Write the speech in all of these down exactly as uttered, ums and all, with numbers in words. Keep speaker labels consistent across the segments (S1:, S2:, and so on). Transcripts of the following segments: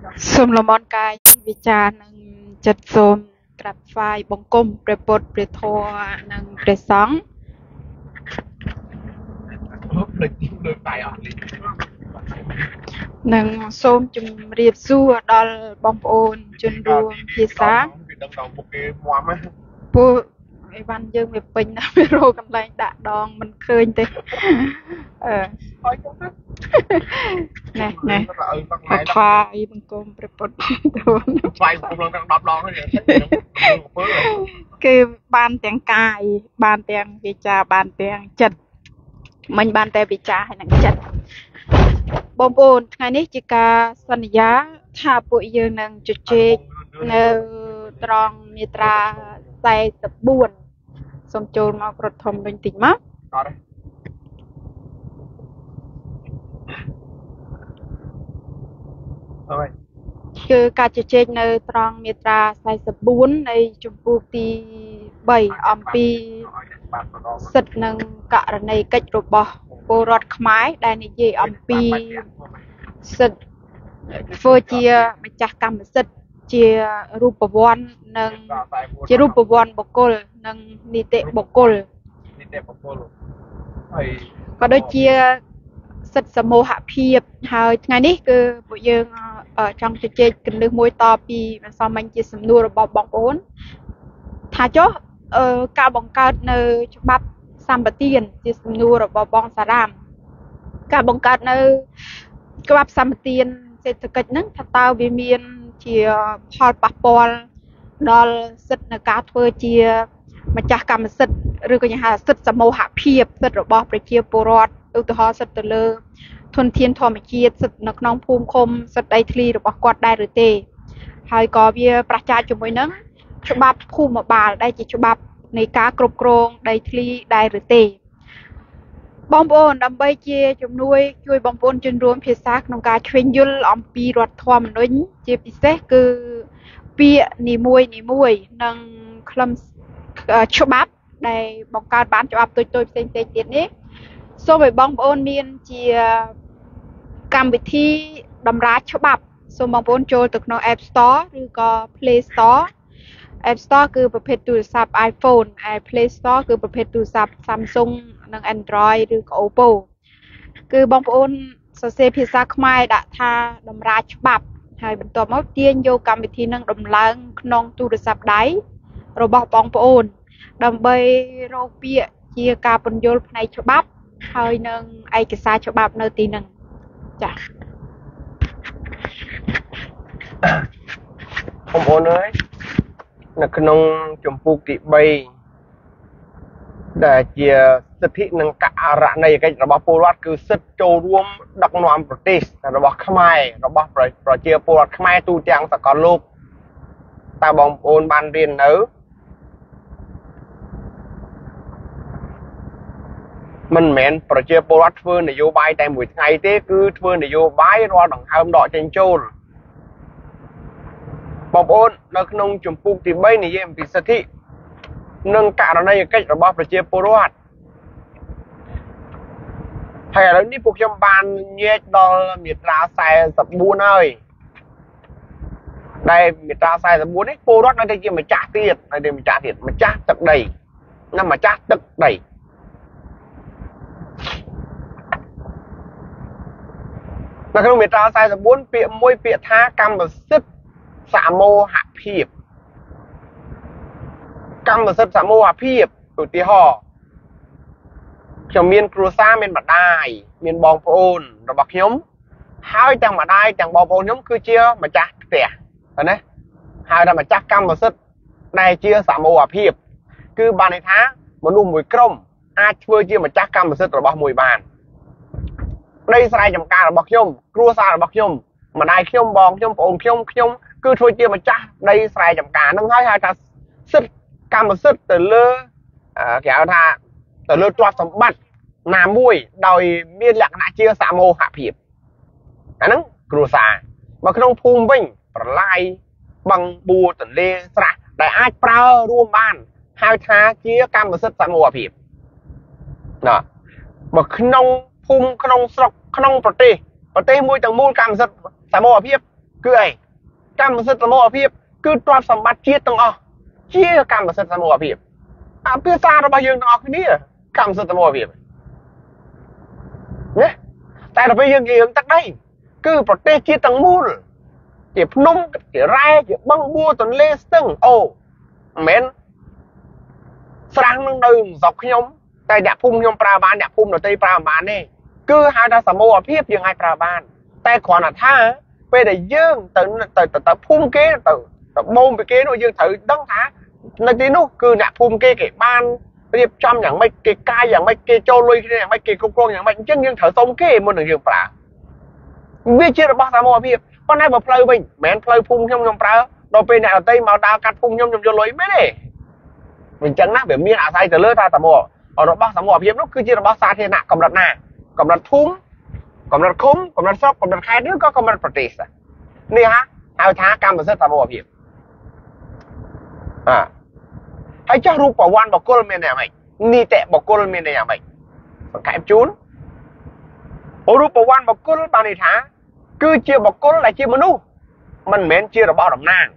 S1: Sum la mon kai vicha nang chật sum grab phai bong kum pre pot pre tho nang pre sóng nang sum chum riệp su dal bong ôn chun ruom phía xa pu ai văn dương về pin na về rô cầm lại đạ đòn mình khơi thế ờ nè nè học phai bong kum pre pot phai bong kum đang đập đòn thôi cái ban tiếng cài ban tiếng vicha ban tiếng chật mình ban tiếng vicha hay nang chật បងប្អូនថ្ងៃនេះជាការសន្យាថាពួកយើងនឹងជជែកនៅត្រង់មាត្រាសែសិបបួនសូមចូលមកប្រធមវិញតិចមកអត់ទេគឺការជជែកនៅត្រង់មាត្រាសែសិបបួននៃជំពូកទីបីអំពីសិទ្ធិនិងករណីកិច្ចរបស់ពលរដ្ឋខ្មែរដែលនិយាយអំពីសិទ្ធិធ្វើជាម្ចាស់កម្មសិទ្ធិជារូបវ័ន្តនិងជារូបវ័ន្តបុគ្គលនិងនីតិបុគ្គលនីតិបុគ្គលហើយក៏ដូចជាសិទ្ធិសមូហភាពហើយថ្ងៃនេះគឺពួកយើងចង់ជជែកគន្លឹះមួយតពីម្សិលមិញជាសំណួររបស់បងប្អូនថាចុះការបង្កើតនៅច្បាប់សម្បទានជាសំណួររបស់បងសារ៉ាមការបង្កើតនៅច្បាប់សម្បទានសេដ្ឋកិច្ចហ្នឹងថាតើវាមានជាផលប៉ះពាល់ដល់សិទ្ធិនៃការធ្វើជាម្ចាស់កម្មសិទ្ធិឬក៏គេហៅសិទ្ធិសមូហភាពសិទ្ធិរបស់ប្រជាពលរដ្ឋឧទាហរណ៍សិទ្ធិទៅលើធនធានធម្មជាតិសិទ្ធិនៅក្នុងភូមិឃុំសិទ្ធិដីធ្លីរបស់គាត់ដែរឬទេហើយក៏វាប្រឆាំងជាមួយនឹងច្បាប់ភូមិបាលដែលជាច្បាប់នៃការគ្រប់គ្រងដីធ្លីដែរឬទេបងប្អូនដើម្បីជាជំនួយជួយបងប្អូនជនរួមភាសាក្នុងការឆ្វេងយល់អំពីរដ្ឋធម្មនុញ្ញជាពិសេសគឺពាក្យនីមួយនីមួយនិងខ្លឹមច្បាប់ដែលបង្កើតបានច្បាប់ទុយទុយផ្សេងៗទៀតនេះសូមឲ្យបងប្អូនមានជាកម្មវិធីតម្រាច្បាប់សូមបងប្អូនចូលទៅក្នុង App Store ឬក៏ Play Store App Store គឺប្រភេទទូរស័ព្ទ iPhone ហើយ Play Store គឺប្រភេទទូរស័ព្ទ Samsung និង Android ឬក៏ Oppo គឺបងប្អូនសរសេរភាសាខ្មែរដាក់ថាតម្រាច្បាប់ហើយបន្ទាប់មកទាញយកកម្មវិធីនឹងដំឡើងក្នុងទូរស័ព្ទដៃរបស់បងប្អូនដើម្បីរកពាក្យជាការពន្យល់ផ្នែកច្បាប់ហើយនឹងឯកសារច្បាប់នៅទីហ្នឹងចា៎
S2: បងប្អូនអើយនៅក្នុងជំពូកទីបីដែលជាសិទ្ធិនិងករណីកិច្ចរបស់ពលរដ្ឋគឺសិទ្ធិចូលរួមដឹកនាំប្រទេសរបស់ខ្មែររបស់ប្រជាពលរដ្ឋខ្មែរទូទាំងសកលលោកតើបងប្អូនបានរៀននៅមិនមែនប្រជាពលរដ្ឋធ្វើនយោបាយតែមួយថ្ងៃទេគឺធ្វើនយោបាយរាល់ដង្ហើមដកចេញចូលបងប្អូននៅក្នុងជំពូកទីបីនិយាយអំពីសិទ្ធិនិងករណីកិច្ចរបស់ប្រជាពលរដ្ឋហើយឥឡូវនេះពួកខ្ញុំបានញែកដល់មាត្រាសែសិបបួនហើយដែលមាត្រាសែសិបបួននេះពលរដ្ឋនៅតែជាម្ចាស់ទៀតនៅតែម្ចាស់ទៀតម្ចាស់ទឹកដីណាម្ចាស់ទឹកដីនៅក្នុងមាត្រាសែសិបបួនពាក្យមួយពាក្យថាកម្មសិទ្ធិសមូហភាពកម្មសិទ្ធិសមូហភាពឧទាហរណ៍ខ្ញុំមានគ្រួសារមានម្ដាយមានបងប្អូនរបស់ខ្ញុំហើយទាំងម្ដាយទាំងបងប្អូនខ្ញុំគឺជាម្ចាស់ផ្ទះណាហើយតែម្ចាស់កម្មសិទ្ធិដែលជាសមូហភាពគឺបានន័យថាមនុស្សមួយក្រុមអាចធ្វើជាម្ចាស់កម្មសិទ្ធិរបស់មួយបានដីស្រែចម្ការរបស់ខ្ញុំគ្រួសាររបស់ខ្ញុំម្ដាយខ្ញុំបងខ្ញុំប្អូនខ្ញុំខ្ញុំគឺធ្វើជាម្ចាស់ដីស្រែចម្ការនឹងហើយហៅថាសិទ្ធិកម្មសិទ្ធិទៅលើគេហៅថាទៅលើទ្រព្យសម្បត្តិណាមួយដោយមានលក្ខណៈជាសមូហភាពអាហ្នឹងគ្រួសារមកក្នុងភូមិវិញប្រឡាយបឹងបួទន្លេស្រះដែលអាចប្រើរួមបានហៅថាជាកម្មសិទ្ធិសមូហភាពណាបើក្នុងភូមិក្នុងស្រុកក្នុងប្រទេសប្រទេសមួយទាំងមូលកម្មសិទ្ធិសមូហភាព cứ ấy cam sự tầm mô phiệp cứ toàn sầm bát chia tầng o chia cam sự tầm mô phiệp à phía xa nó bao nhiêu nó cái ní cam sự tầm mô phiệp nhé tại là bây giờ cái hướng tắc đây cứប្រទេសជាទាំងមូលជាភ្នំជារ៉ែជាបឹងបួរទន្លេស្ទឹងអូមិនមែនស្រាំងនឹងនៅស្រុកខ្ញុំតែអ្នកភូមិខ្ញុំប្រើបានអ្នកភូមិដទៃប្រើបានទេគឺហៅថាសមូហភាពយើងអាចប្រើបានតែគ្រាន់តែថាពេលដែលយើងទៅទៅទៅភូមិគេទៅទៅបូមពីគេនោះយើងត្រូវដឹងថានៅទីនោះគឺអ្នកភូមិគេគេបានរៀបចំយ៉ាងម៉េចគេកាយយ៉ាងម៉េចគេចូលលុយគ្នាយ៉ាងម៉េចគេគ្រប់គ្រងយ៉ាងម៉េចអញ្ចឹងយើងត្រូវសុំគេមុននឹងយើងប្រើវាជារបស់សមូហភាពប៉ុន្តែបើផ្លូវវិញមិនមែនផ្លូវភូមិខ្ញុំខ្ញុំប្រើដល់ពេលអ្នកដទៃមកដើរកាត់ភូមិខ្ញុំខ្ញុំយកលុយមែនទេអញ្ចឹងណាវាមានអាស្រ័យទៅលើថាសមូហរបស់សមូហភាពនោះគឺជារបស់សាធារណៈកម្រិតណាកម្រិតភូមិកម្រិតឃុំកម្រិតស្រុកកម្រិតខេត្តឬក៏កម្រិតប្រទេសនេះហ่าហៅថាកម្មសិទ្ធិសមូហភាពអ่าហើយចុះរូបវ័ណ្ណបុគ្គលមានយ៉ាងម៉េចនីតិបុគ្គលមានយ៉ាងម៉េចបង្កែបជូនរូបវ័ណ្ណបុគ្គលបានន័យថាគឺជាបុគ្គលដែលជាមនុស្សមិនមែនជារបស់តំណាង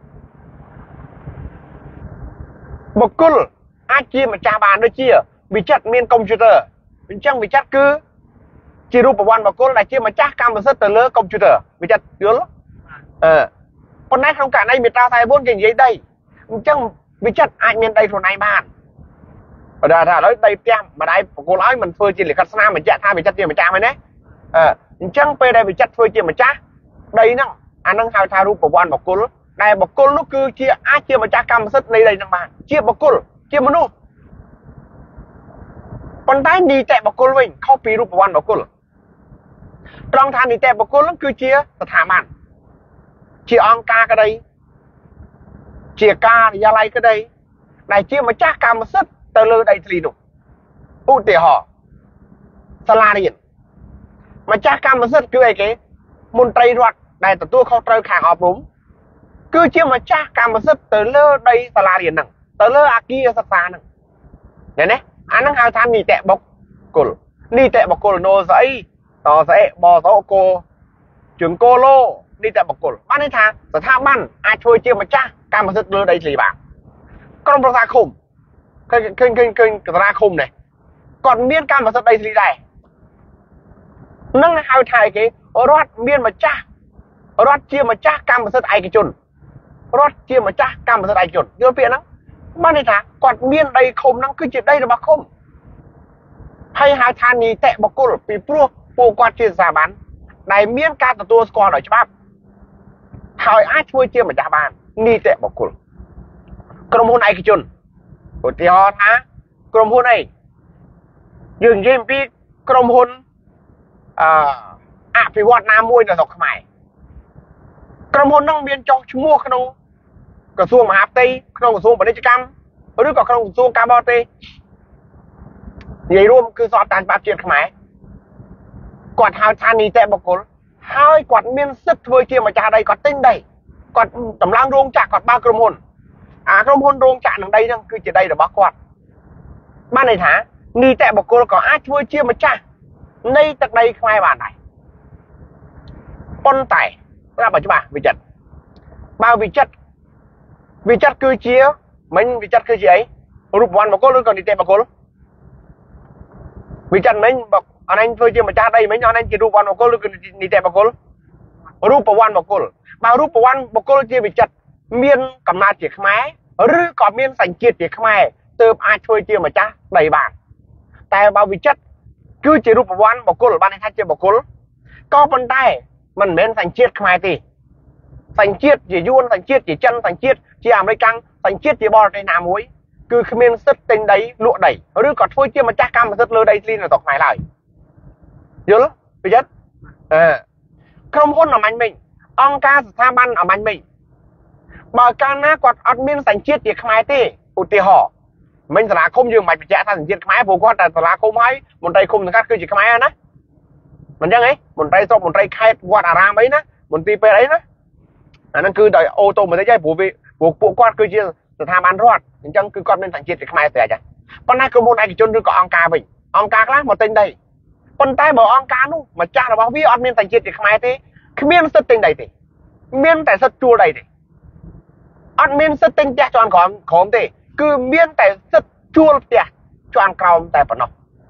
S2: បុគ្គលអាចជាម្ចាស់បានដូចជាវិចិត្រមានកុំព្យូទ័រអញ្ចឹងវិចិត្រគឺជារូបវ័ណ្ណបុគ្គលដែលជាម្ចាស់កម្មសិទ្ធិទៅលើកុំព្យូទ័រវិចិត្រយល់អឺប៉ុន្តែក្នុងករណីមេត្រាสี่สิบbốnគេនិយាយដីអញ្ចឹងវិចិត្រអាចមានដីខ្លួនឯងបានបើថាឥឡូវដីផ្ទះម្ដាយបុគ្គលឲ្យមិនធ្វើជាលិខិតស្នាមបញ្ជាក់ថាវិចិត្រជាម្ចាស់មែនទេអឺអញ្ចឹងពេលដែលវិចិត្រធ្វើជាម្ចាស់ដីហ្នឹងអាហ្នឹងហៅថារូបវ័ណ្ណបុគ្គលដែលបុគ្គលនោះគឺជាអាចជាម្ចាស់កម្មសិទ្ធិនៃដីហ្នឹងបានជាបុគ្គលជាមនុស្សប៉ុន្តែនីតិបុគ្គលវិញខុសពីរូបវ័ណ្ណបុគ្គលត្រង់ថានីតិបុគ្គលហ្នឹងគឺជាស្ថាប័នជាអង្គការក្តីជាការិយាល័យក្តីដែលជាម្ចាស់កម្មសិទ្ធិទៅលើដីធ្លីនោះឧទាហរណ៍សាលារៀនម្ចាស់កម្មសិទ្ធិគឺអីគេមន្ត្រីរដ្ឋដែលទទួលខុសត្រូវខាងអប់រំគឺជាម្ចាស់កម្មសិទ្ធិទៅលើដីសាលារៀនហ្នឹងទៅលើអគារសិក្សាហ្នឹងឃើញទេអាហ្នឹងហៅថានីតិបុគ្គលនីតិបុគ្គលណូស្អីតស្អីបសកោជើងគោឡូនីតិបុគ្គលបានន័យថាស្ថាប័នអាចធ្វើជាម្ចាស់កម្មសិទ្ធិលើដីធ្លីបានក្រុមប្រឹក្សាឃុំឃើញឃើញឃើញឃើញកតាឃុំនេះគាត់មានកម្មសិទ្ធិដីធ្លីដែរនឹងហៅថាគេរដ្ឋមានម្ចាស់រដ្ឋជាម្ចាស់កម្មសិទ្ធិឯកជនរដ្ឋជាម្ចាស់កម្មសិទ្ធិឯកជនយល់ពាក្យហ្នឹងបានន័យថាគាត់មានដីឃុំហ្នឹងគឺជាដីរបស់ឃុំហើយហៅថានីតិបុគ្គលពីព្រោះពួកគាត់ជាស្ថាប័នដែលមានការទទួលស្គាល់ដោយច្បាប់ហើយអាចធ្វើជាម្ចាស់បាននីតិបុគ្គលក្រុមហ៊ុនឯកជនឧទាហរណ៍ថាក្រុមហ៊ុនអីយើងនិយាយអំពីក្រុមហ៊ុនអឺអភិវឌ្ឍណាមួយនៅស្រុកខ្មែរក្រុមហ៊ុនហ្នឹងមានចុះឈ្មោះក្នុងក្រសួងមហាផ្ទៃក្នុងក្រសួងពាណិជ្ជកម្មឬក៏ក្នុងក្រសួងការបរទេសនិយាយរួមគឺស្របតាមច្បាប់ជាតិខ្មែរគាត់ហៅថានីតិបុគ្គលហើយគាត់មានសិទ្ធិធ្វើជាម្ចាស់ដីគាត់ទិញដីគាត់តម្លើងរោងចក្រគាត់បើកក្រុមហ៊ុនអាក្រុមហ៊ុនរោងចក្រនឹងដីហ្នឹងគឺជាដីរបស់គាត់បានន័យថានីតិបុគ្គលក៏អាចធ្វើជាម្ចាស់នៃទឹកដីខ្មែរបានដែរប៉ុន្តែប្រាប់ឲ្យច្បាស់វិចិត្របើវិចិត្រវិចិត្រគឺជាមិញវិចិត្រគឺជាអីរូបវ័ណ្ណបុគ្គលឬក៏នីតិបុគ្គលវិចិត្រមិញបើអនឯងធ្វើជាម្ចាស់ដីមិញអនឯងជារូបវ័ណ្ណបុគ្គលឬក៏នីតិបុគ្គលរូបវ័ណ្ណបុគ្គលបើរូបវ័ណ្ណបុគ្គលជាវិចិត្រមានកំណើតជាខ្មែរឬក៏មានសញ្ជាតិជាខ្មែរទើបអាចធ្វើជាម្ចាស់ដីបានតែបើវិចិត្រគឺជារូបវ័ណ្ណបុគ្គលបានន័យថាជាបុគ្គលក៏ប៉ុន្តែមិនមែនសញ្ជាតិខ្មែរទេសញ្ជាតិជាយួនសញ្ជាតិជាចិនសញ្ជាតិជាអាមេរិកសញ្ជាតិជាបរទេសណាមួយគឺគ្មានសិទ្ធិទិញដីលក់ដីឬក៏ធ្វើជាម្ចាស់កម្មសិទ្ធិលើដីធ្លីនៅស្រុកខ្មែរឡើយយល់វិចិត្រអឺក្រុមហ៊ុនអាមាញ់មិញអង្គការស្ថាប័នអាមាញ់មិញបើកាលណាគាត់អត់មានសញ្ជាតិជាខ្មែរទេឧទាហរណ៍មិញសាលាឃុំយើងមិនបញ្ជាក់ថាសញ្ជាតិខ្មែរព្រោះគាត់តែសាលាឃុំហើយមន្ត្រីឃុំសង្កាត់គឺជាខ្មែរណាមិនអញ្ចឹងអីមន្ត្រីស្រុកមន្ត្រីខេត្តវត្តអារាមអីណាមន្ត្រីពេទ្យអីណាអាហ្នឹងគឺដោយអូតូម៉ាទិកហើយព្រោះព្រោះពួកគាត់គឺជាស្ថាប័នរដ្ឋអញ្ចឹងគឺគាត់មានសញ្ជាតិជាខ្មែរស្រាប់ចាប៉ុន្តែក្រុមហ៊ុនឯកជនឬក៏អង្គការវិញអង្គការខ្លះមកទិញដីប៉ុន្តែបើអង្គការនោះម្ចាស់របស់វាអត់មានសញ្ជាតិជាខ្មែរទេគ្មានសិទ្ធិទិញដីទេ miên tại rất chua đầy này ăn miên rất tinh tẹt cho ăn khóm khóm thì cứ miên tại rất chua tẹt cho ăn cào tại phần nó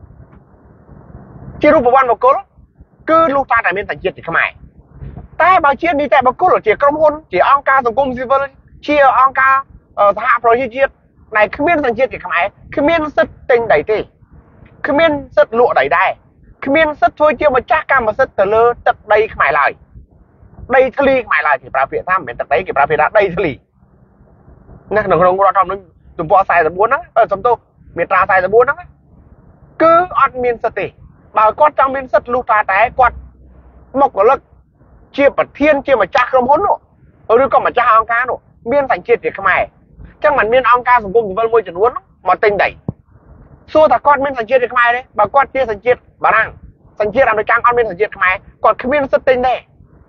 S2: chỉ rụp vào ban một cố cứ lúc ta tại miên thành chiết thì không aiแต่บางเชียนนี่แต่บางคนหรอเจียกรมหุ่นเจียองการสังคมซิวิลเชียองการสหประชาชาติในขมิ้นสังเกตกี่ขมายขมิ้นสัตติงใดตีขมิ้นสัตลวดใดได้ขมิ้นสัตช่วยเจียวมาจ้าการมาสัตแต่เลอตัดใดขมายลายใดทะเลขมายลายที่ปราเพียท่ามเป็นตัดใดกี่ปราเพียได้ใดทะเลนะหนึ่งคนเราทำนึงตุ่มปอใส่ตะบัวนั่งเออสมตัวเมียตราใส่ตะบัวนั่งคืออัดมินสติบางก้อนจังมินสัตลูกตาแต่กอดมกกว่าเลิกเชี่ยปัดเทียนเชี่ยมาจ้าครมพ้นหนูหรือก็มาจ้าองการหนูเมียนสังเกตเด็กขมายจังมันเมียนองการสังคมสิวิลมวยจนวนมาติงใดสู้แต่ก้อนเมียนสังเกตเด็กขมายเลยบางก้อนเชี่ยสังเกตบางนั่งสังเกตอันโดยจ้างอันเมียนสังเกตขมายก่อนขมิ้นสติงได้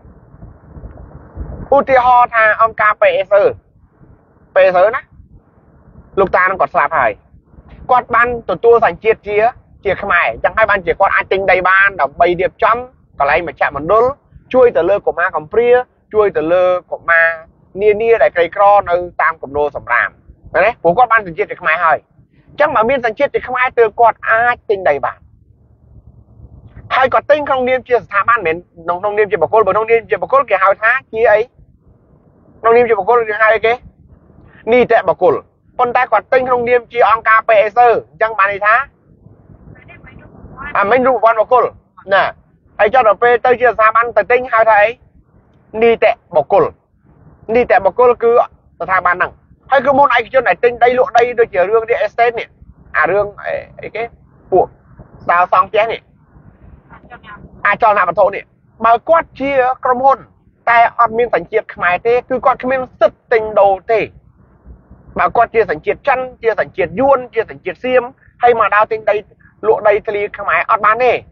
S2: อุติฮอทางองการเปเซอร์เปเซอร์นะลูกตาต้องกดสลับหายกดบันตัวตัวสังเกตเชี่ยเชี่ยขมายจังให้บันเชี่ยกดอันติงใดบ้านดอกใบเดียบจ้ำก็ไรมาแฉะมันดุลช่วยแต่เลิกกับมาคำเปรี้ยช่วยแต่เลิกกับมาเนียเนียได้ไกลครอนเออตามกับโนสำรามนะผมก็บ้านสังเกตเด็กขมายให้จังมาเมียนสังเกตเด็กขมายเตือนกดอาติงใดบ้านให้กดติ้งโรงเรียนเชี่ยสถาบันเหม็นน้องโรงเรียนเชี่ยบกลบนโรงเรียนเชี่ยบกลเกี่ยวหาท้าเชี่ยไอ้โรงเรียนเชี่ยบกลเกี่ยวหาไอ้เก๋นี่แต่บกลคนใต้กดติ้งโรงเรียนเชี่ยองการเปเซอร์จังบ้านไอ้ท้าอ่ะไม่รู้วันบกลน่ะไอ้เจ้าดอกเปเตอร์เชี่ยสถาบันแต่ติ้งหาท้าไอ้นี่แต่บกลนี่แต่บกลคือสถาบันนั่งให้คือมูลไอ้เจ้าไหนติ้งได้ลุได้โดยเกี่ยวเรื่องที่เอสเตนเนี่ยอ่ะเรื่องไอ้ไอ้เก๋พวกดาวซองแจ๊เนี่ยอาจารย์นาบัตโตเนี่ยบางกวาดเชียกรมหุ่นแต่อันมีสังเกตขมายเต้คือกวาดขมิ้นสึกติงโดเต้บางกวาดเชียสังเกตจันเชียสังเกตยวนเชียสังเกตเสียมให้มาดาวติงได้ลวดได้ทะเลขมายอัดมาเน่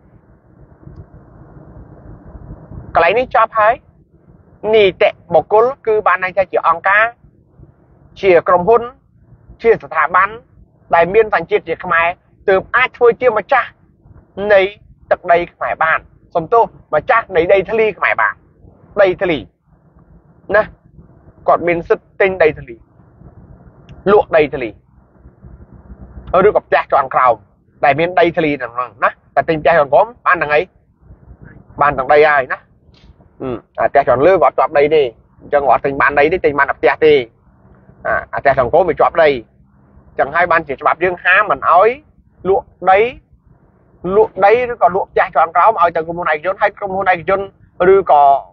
S2: กลายนี้ชอบให้นี่เตะบกลคือบ้านในใจเชียองกาเชียกรมหุ่นเชียสถาบันได้มีสังเกตเชียขมายเติมอาช่วยเชียมาจ้าในตักใดขมายบ้านสมโตมาจ้าในใดทะเลขมายบ้านใดทะเลนะกอดมินสึกติงใดทะเลลวกใดทะเลเออดูกับแจ๊กจอนคราวได้มินใดทะเลนั่นนะแต่ติงแจ๊กจอนก้มบ้านทางไหนบ้านทางใดaiนะอืมอ่ะแจ๊กจอนเลือกกอดจอบใดดิจังหวะติงบ้านใดดิติงบ้านอับแจ๊กดิอ่ะแจ๊กจอนก้มไปจอบใดจังให้บ้านchỉ chọc dương há mình ói lụa đấy lụa đấy nó còn lụa cha cho ăn cáo mà ở trong công này chôn hay công này chôn rư có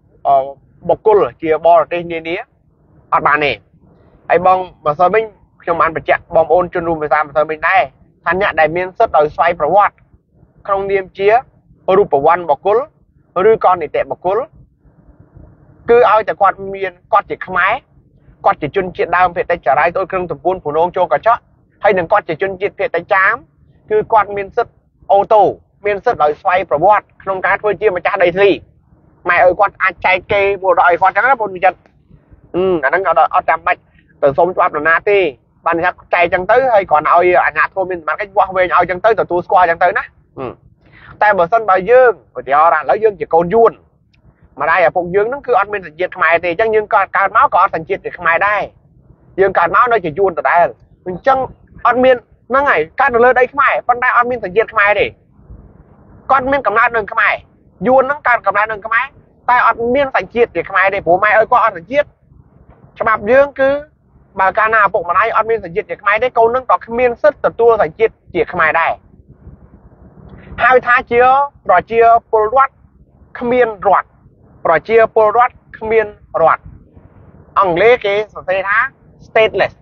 S2: bọc côn chia bo trên như thế ở bàn này ai bong mà sao mình trong bàn phải chặt bom ôn chôn room phải sao mà sao mình đây thành nhận đại miên rất đời xoayប្រវត្តិក្នុងនាមជារូបវ័នបកុលឬក៏នីតិបកុលគឺឲ្យតែគាត់មានគាត់ជាខ្មែរគាត់ជាជនជាតិដើមភាគតិចចរាយទៅគ្រឿងតំពួនព្រនងចូលកញ្ចក់ហើយនឹងគាត់ជាជនជាតិភាគតិចចាមគឺគាត់មានសិទ្ធិអូតូមានសិទ្ធិដោយស្វ័យប្រវត្តិក្នុងការធ្វើជាម្ចាស់ដីធ្លីម៉ែអើយគាត់អាចចែកគេមកដល់ឲ្យគាត់ចឹងណាបងចិត្តអឺអាហ្នឹងអត់ចាំបាច់ទៅសុំច្បាប់នរណាទេបានថាចែកចឹងទៅហើយគ្រាន់ឲ្យអាជ្ញាធរមានសមត្ថកិច្ចវាស់វែងឲ្យចឹងទៅទទួលស្គាល់ចឹងទៅណាតែបើសិនបើយើងឧទាហរណ៍ឥឡូវយើងជាកូនយួនម្ដាយឪពុកយើងហ្នឹងគឺអត់មានសញ្ជាតិខ្មែរទេអញ្ចឹងយើងក៏កើតមកក៏អត់សញ្ជាតិជាខ្មែរដែរយើងកើតមកនៅជាយួនដដែលអញ្ចឹងអត់មានហ្នឹងហើយកើតនៅលើដីខ្មែរប៉ុន្តែអត់មានសញ្ជាតិខ្មែរទេគាត់មានកំណើតនៅខ្មែរយួនហ្នឹងកើតកំណើតនៅខ្មែរតែអត់មានសញ្ជាតិជាខ្មែរទេព្រោះម៉ែអើយគាត់អត់សញ្ជាតិច្បាប់យើងគឺបើកាលណាឪពុកម្ដាយអត់មានសញ្ជាតិជាខ្មែរទេកូនហ្នឹងក៏គ្មានសិទ្ធិទទួលសញ្ជាតិជាខ្មែរដែរហើយថាជាប្រជាពលរដ្ឋគ្មានរដ្ឋប្រជាពលរដ្ឋគ្មានរដ្ឋអង់គ្លេសគេសរសេរថា stateless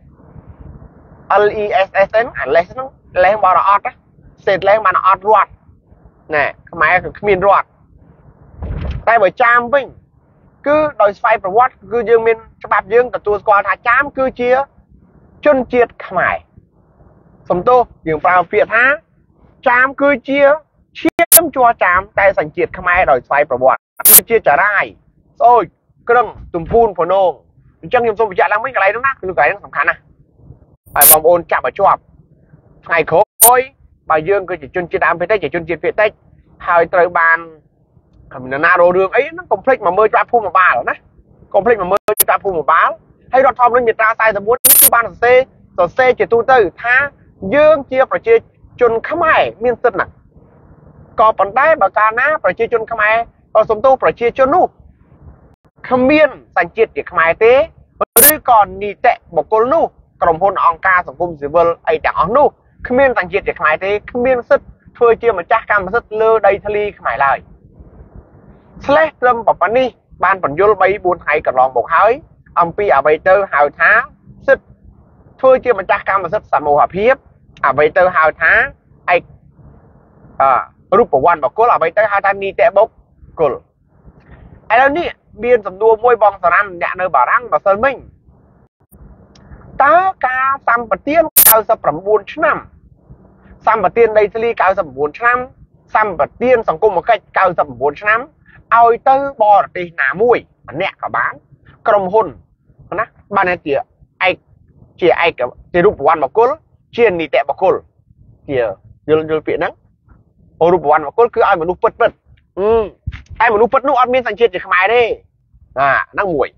S2: L E S S N អា less ហ្នឹង less បរអត់ stateless បានអត់រដ្ឋណែខ្មែរគឺគ្មានរដ្ឋតែបើចាមវិញគឺដោយស្វ័យប្រវត្តិគឺយើងមានច្បាប់យើងទទួលស្គាល់ថាចាមគឺជាជនជាតិខ្មែរសំទោសយើងប្រើពាក្យថាចាមគឺជាឈាមជ័រចាមតែសញ្ជាតិខ្មែរដោយស្វ័យប្រវត្តិជាចរាយស្អុយក្រឹងទំពូនភ្នងអញ្ចឹងខ្ញុំសូមបញ្ជាក់ឡើងវិញកន្លែងហ្នឹងណាគឺកន្លែងហ្នឹងសំខាន់ណាស់ហើយបងប្អូនចាប់ឲ្យជាប់ថ្ងៃក្រោយបើយើងគឺជាជនជាតិដើមភាគតិចជាជនជាតិភាគតិចហើយត្រូវបាននរណារោរឿងអីហ្នឹងកុំភ្លេចមកមើលច្បាប់ភូមិបាលណា complete mà mơ ta phù một báo hay đọt thom lên miệt ra sai tầm bốn ban c rồi c chỉ tu tư tha dương chia và chia chun khám ai miên sân nè có phần đáy bà ca ná và chia chun khám ai có sống tu và chia chun nu khám miên sành chiết để khám ai tế với còn nì tệ một cô nu còn hôn ông ca sống cung dì vơ ấy chẳng ông nu khám miên sành chiết để khám ai tế khám miên sức thôi chia mà chắc cam mà rất lơ đầy thali khám ai lời slash lâm bảo bán đi ban phần vô bay buôn hay cả lòng một hơi ông pi à vậy tơ hào thá sức thôi chưa mà chắc cam mà rất sầm màu hợp hiếp à vậy tơ hào thá ai à rúp của quan bảo cố là vậy tơ hai thanh ni tệ bốc cool ai đâu nè biên sầm đua môi bong sờ năm nhẹ nơi bảo răng và sơn minh ta ca sam bát tiên cao sập phẩm buôn năm sam bát tiên đây xử cao sập buôn năm sam bát tiên sòng cung một cách cao sập buôn năm ao tơ bò đi nà mùi nè cả bán cầm hôn nè ban này chị ai chị ai cái chị rúp quan bảo cố chiên ni tệ bảo cố chị vô vô viện nắng ô rúp quan bảo cố cứ ai mà núp bứt bứt ừ ai mà núp bứt núp ăn miên sang chiên thì không ai đấy à năng mùi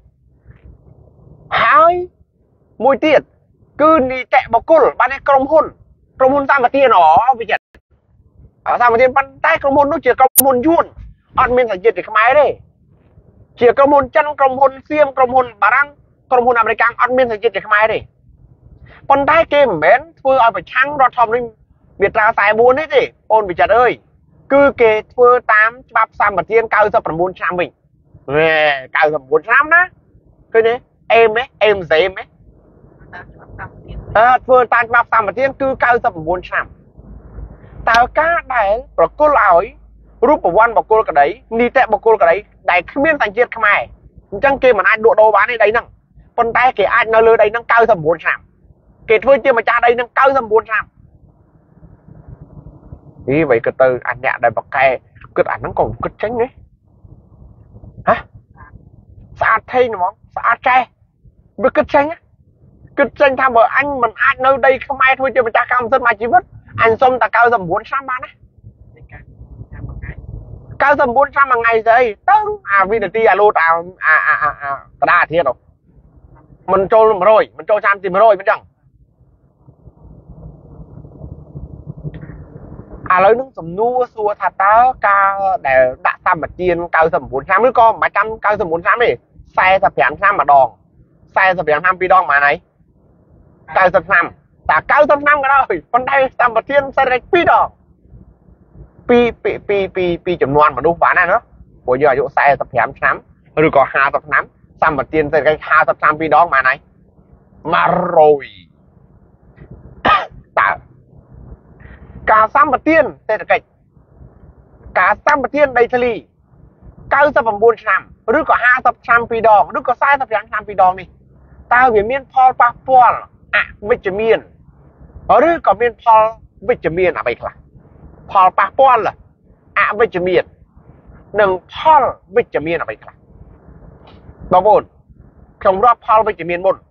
S2: hai mùi tiền cứ ni tệ bảo cố ban này cầm hôn cầm hôn sang mà tiền nó vì vậy ở sang mà tiền ban tay cầm hôn nó chỉ cầm hôn yuan ăn miên sang chiên thì không ai đấy chỉ cầm hôn chân cầm hôn xiêm cầm hôn bà răng cầm hôn American ăn miên sang chiên thì không ai đấy con tay kia mà mến vừa ở phải trăng đọt thòm lên biệt ra xài buôn hết gì ôn bị chặt ơi cứ kê vừa tám bắp xăm bật tiên cao sập bốn trăm mình về cao sập bốn trăm đó cái đấy em ấy em giấy em ấy à, vừa tám bắp xăm bật tiên cứ cao sập bốn trăm tao cá đấy rồi cô lòi rúp của quan bảo cô cái đấy ni tệ bảo cô cái đấy đại không biết thành chiết không ai chẳng kia mà ai độ đồ bán đây đấy nè con tay kì ai nó lơ đây nó cao sập bốn trăm kể thôi chứ mà cha đây nó cao sập bốn trăm ý vậy cái từ anh nhạ đây bậc kè cứ ảnh nó còn cứ tránh đấy hả sao thay nó mong sao trai với cứ tránh á cứ tránh tham vợ anh mình ai nơi đây không ai thôi chứ mà cha cao sân mà chỉ vứt anh xong ta cao sập bốn trăm bán á cao sập bốn trăm mà ngày giây tưng à vì được ti alo tao à à à à ta đa thiệt rồi mình trôi mà rồi mình trôi trăm thì mà rồi mình chẳng à lấy nước sầm nua xua thà tá ca để đã xăm mà chiên cao sầm bốn trăm nữa con mà trăm cao sầm bốn trăm đi xe sập phèn năm mà đòn xe sập phèn năm pi đòn mà này cao sập năm ta cao sập năm cái rồi con đây xăm mà chiên xe này pi đòn pi pi pi pi pi chấm loan mà đúng ván này nữa bây giờ chỗ xe sập phèn năm rồi có hai sập năm xăm mà chiên xe cái hai sập năm pi đòn mà này mà rồi ta cả sam bát tiên tên là cách cả sam bát tiên đây thali cao sập bốn trăm rồi có hai sập trăm pi đòn rồi có sai sập trăm pi đòn đi tao về miền Paul Paul à vitamin rồi có miền Paul vitamin à vậy là Paul Paul là à vitamin đừng Paul vitamin à vậy là bao bốn không rõ Paul vitamin một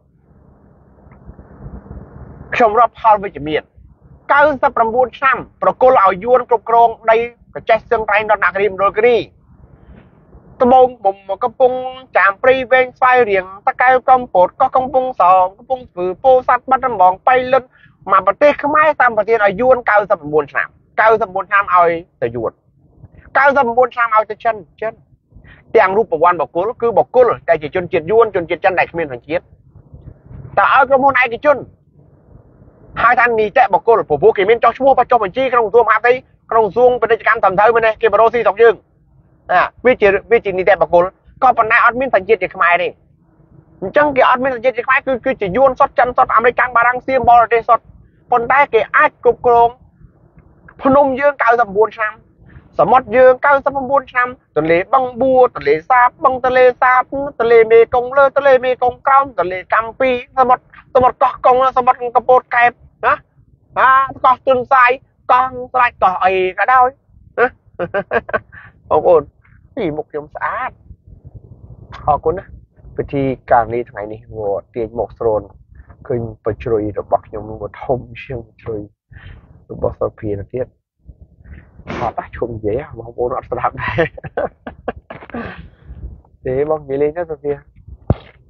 S2: không rõ Paul vitamin cao sập bốn trămประกอบเอายวนกรบกรองได้กระจายเสียงไตนอนนักริมโดยกรีตะบงบ่มกระปุงจามปรีเวงไฟเรียงตะไคร้กำปดก็กำปุงสองกำปุงฝือโปสัตบัดมองไปเล่นมาประเทศขมายตามประเทศเอายวนcao sập bốn trăm cao sập bốn trămเอาแต่ยวนcao sập bốn trămเอาแต่chân chânอย่างรูปประวันบอกกูคือบอกกูแต่chỉ chân triệtยวนจนtriệt chân đại miền thành chiếtแต่เอากระมุนไอ้กี่chân hai thanh ni chạy bọc cô là phổ vô kỳ miên cho mua cho mình chi không zoom hạt đấy không zoom bên đây cam tầm thời bên này kia bà đô si dọc dương à vi chỉ vi chỉ ni chạy bọc cô có phần này admin thành chiết thì không ai đi chẳng cái admin thành chiết thì không ai cứ cứ chỉ yuan sót chân sót American barang xiêm bò đây sót phần tay cái ai cục cồn phun dương cao tầm bốn trăm sờ mót dương cao tầm bốn trăm tuần lễ băng bua tuần lễ sáp băng tuần lễ sáp tuần lễ mê công lơ tuần lễ mê công cao tuần lễ cam pi sờ mót sờ mót cọ công sờ mót cà bột kẹp đó à cọ tuần sai con sai cọ ấy cả đau ấy ông ôn gì một nhóm xã họ cũng áวิธีการนี้ทางนี้วัวเตียนหมกโซนคือไปช่วยระบบยมวัวทมเชียงช่วยระบบสปีนะเทียhọ bắt chum dễ mà không có nó đạp này để bông gì lên cho tôi kia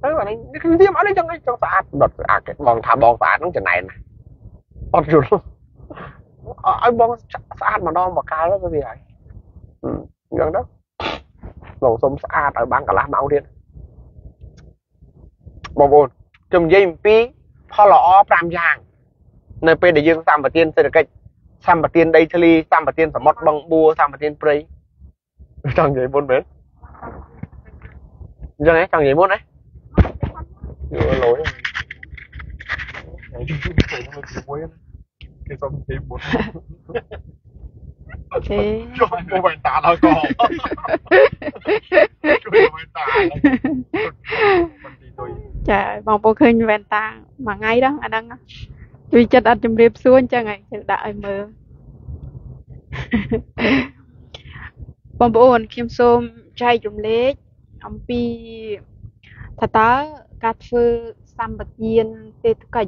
S2: đấy mà này cái gì mà đấy trong trong xã đợt à cái bong thả bong xã nó chỗ này này bong chuột ai bong xã mà đo mà cao lắm cái gì vậy ừ gần đó bong sông xã ở bang cả lá máu điên bong bồn chùm dây piพอหล่อปรามยางในไปได้ยิงสามปะเตียนเศรษฐกิจสามปะเตียนได้ทะเลสามปะเตียนสมมติบังบัวสามปะเตียนปรีจังใหญ่บนเบนจังไงจังใหญ่บนไหนอยู่ลอยcái xong thì muốn
S1: thế
S2: cho cô bạn tạ là có cho bạn tạ
S1: trời vòng bộ khinh vẹn ta mà ngay đó anh đang tuy chất ăn chấm riệp xuống cho ngày đợi mơ vòng bộ ổn khiêm xôm chay chùm lết ông pi thật tá cà phê xăm bạch yên tê cạch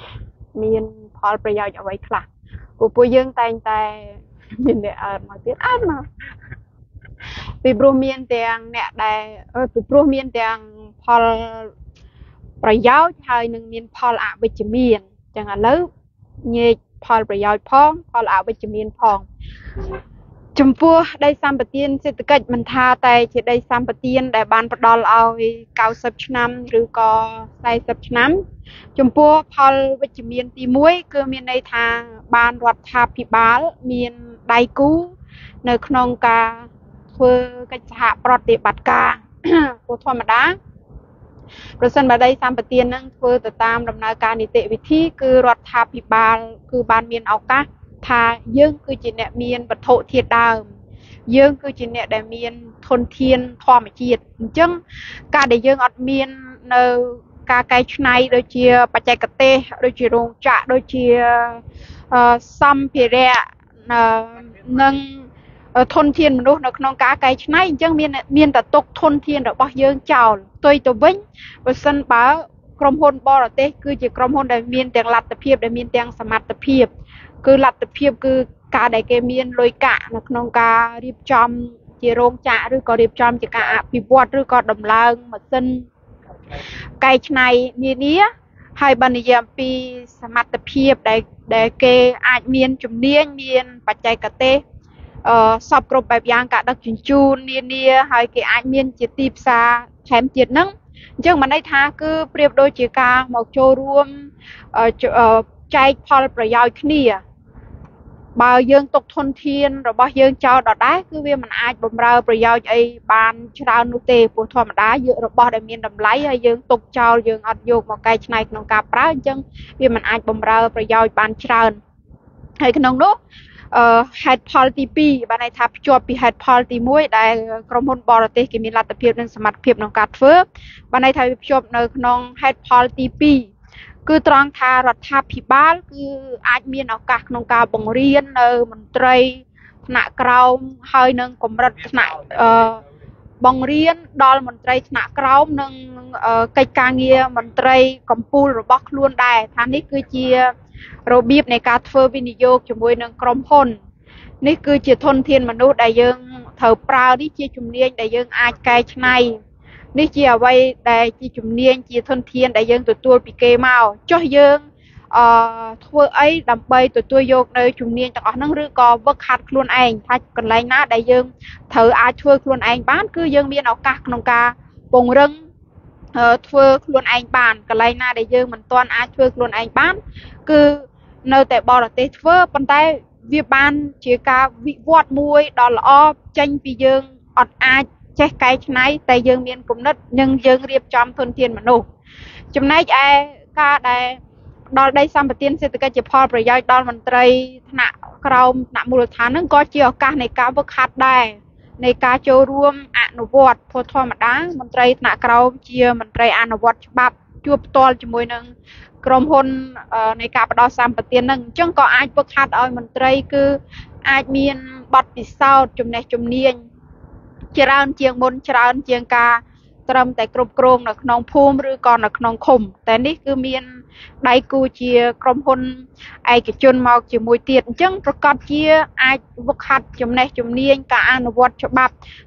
S1: miền phòประโยชน์เอาไว้ค่ะกูปุยยังแต่งแต่ยินดีอ่านมาเตี้ยอ่านมาปีโปรเมียนแต่งเนี่ยได้เออปีโปรเมียนแต่งพอประโยชน์ให้หนึ่งเมียนพอละวิจเมียนจังอ่ะแล้วเนี่ยพอประโยชน์พองพอละวิจเมียนพองจมพัวได้ซ้ำปะเตียนเศรษฐกิจมันทาแต่จะได้ซ้ำปะเตียนได้บานประดอลเอาเก้าสิบชั้นหรือก็ใส่สิบชั้นจมพัวพอวิจเมียนตีมวยคือมีในทางบานรัฐพิบาลมีนไดกูในขนมกาเพื่อกิจหาปฏิบัติการผู้ธรรมดาประสันมาได้ซ้ำปะเตียนนั่งเพื่อติดตามดำเนินการนิติวิธีคือรัฐพิบาลคือบานมีนเอากะทายื่งคือจีเนเมียนบัตโถเทียดดาวยื่งคือจีเนได้เมียนทนเทียนทอมจีดจังการได้ยื่งอัดเมียนในการไกชไนโดยเชียปัจจัยกเตโดยเชียรงจะโดยเชียซัมพิเรนังทนเทียนมนุษย์ในขนมการไกชไนจังเมียนเมียนแต่ตกทนเทียนหรือบ่ยื่งเจ้าตัวตัววิ่งประสันป้ากรมพลบอร์เตคือจีกรมพลได้เมียนแต่งลัดตะเพียบได้เมียนแต่งสมัติตะเพียบคือหลักตะเพียบคือการได้เกมีนลอยกะนักนองการรีบจอมเจโรงจ่าหรือก็รีบจอมจากการพิบวัดหรือก็ดำลางมาซึ่งไก่ชนายมีนี้ให้บรรยายปีสมัติเพียบได้ได้เกอาจมีนจุ่มเนียนมีนปัจจัยกเตเอ่อสอบกรบแบบยางกะดักจุนจูนเนียนีให้เกอาจมีนจิตตีบซาแถมจิตนั่งจึงมันได้ท่าคือเปรียบโดยจีกาหมอกโจรวมเอ่อเอ่อใจพอประโยชน์นี่บ่าวยังตกทนเทียนหรือบ่าวยังเจ้าดอดได้คือเวียมันอาจบ่มเราประโยชน์ไอ้บานชรานุเตปวดธรรมดาเยอะหรือบ่าวได้มีดำไหลให้ยังตกเจ้ายังอัดโยกมาไกลชนายขนมกาปลาจังเวียมันอาจบ่มเราประโยชน์บานชราให้ขนมนู้เอ่อ head policy ปีบานในทับจวบปี head policy มวยได้กรมพลบอร์เตกิมีรัฐเพียบในสมัติเพียบในการเฟิร์บานในทับจวบในขนม head policy ปีคือตรองทารัฐพิบาลคืออาจมีนอากาศนองกาบงเรียนในมณฑลธนาคารให้หนึ่งกรมรัฐธนาบงเรียนดอลมณฑลธนาคารหนึ่งกิจการเงียมณฑลกัมพูหรือบล็อกล้วนได้ท่านนี้คือเชียระเบียบในการเฟอร์วินิโยกจมวยหนึ่งกรมพลนี่คือเชียทนเทียนมนุษย์ได้ยังเถาปลาที่เชียจุมเนียนได้ยังอาจไกลชไนนี่เชียไว้ได้จีจุ่มเนียนจีทนเทียนได้ยังตัวตัวปีเกมาจ่อยังทั่วไอ้ดำใบตัวตัวโยกในจุ่มเนียนจากอนั่งหรือก็วักขัดคลุนเองถ้ากันไรนะได้ยังเธออาช่วยคลุนเองบ้านคือยังมีนเอากากนงกาปงรึงทั่วคลุนเองบ้านกันไรนะได้ยังมันตอนอาช่วยคลุนเองบ้านคือในแต่บอลเตะทั่วปันไตวิบานเชียกาวิวอดมวยดอลอ้อจังปียังอดอาเช็คไกด์ชไนแต่ยังมีนกลุ่มนัดยังยังเรียบจอมทนเทียนมนุษย์จำนายไอ้ก็ได้ดอลได้ซ้ำปฏิทินเศรษฐกิจพอประโยชน์ดอลมันตรายธนาคารหนักมูลฐานนั่งก็เกี่ยวกับในการวัคัดได้ในการโจรวมอนุวัตพอทอมาด้ามันตรายธนาคารเชียมันตรายอนุวัตฉบับจูบตอลจมวยหนึ่งกรมพลในการประดอซ้ำปฏิทินหนึ่งจังก็อาจวัคัดเอามันตรายคืออาจมีบัตรปิดเศร้าจมในจมเนียนเจริญเจียงบนเจริญเจียงกาตรมแต่กรุบกรงในขนมภูมิหรือก่อนในขนมคมแต่นี่คือมีนได้กูเชียกรมพลไอกิจนมาจีมวยเตียนจังประกอบเชียไอวักขัดจมในจมเนียนการอนุวัตฉบับ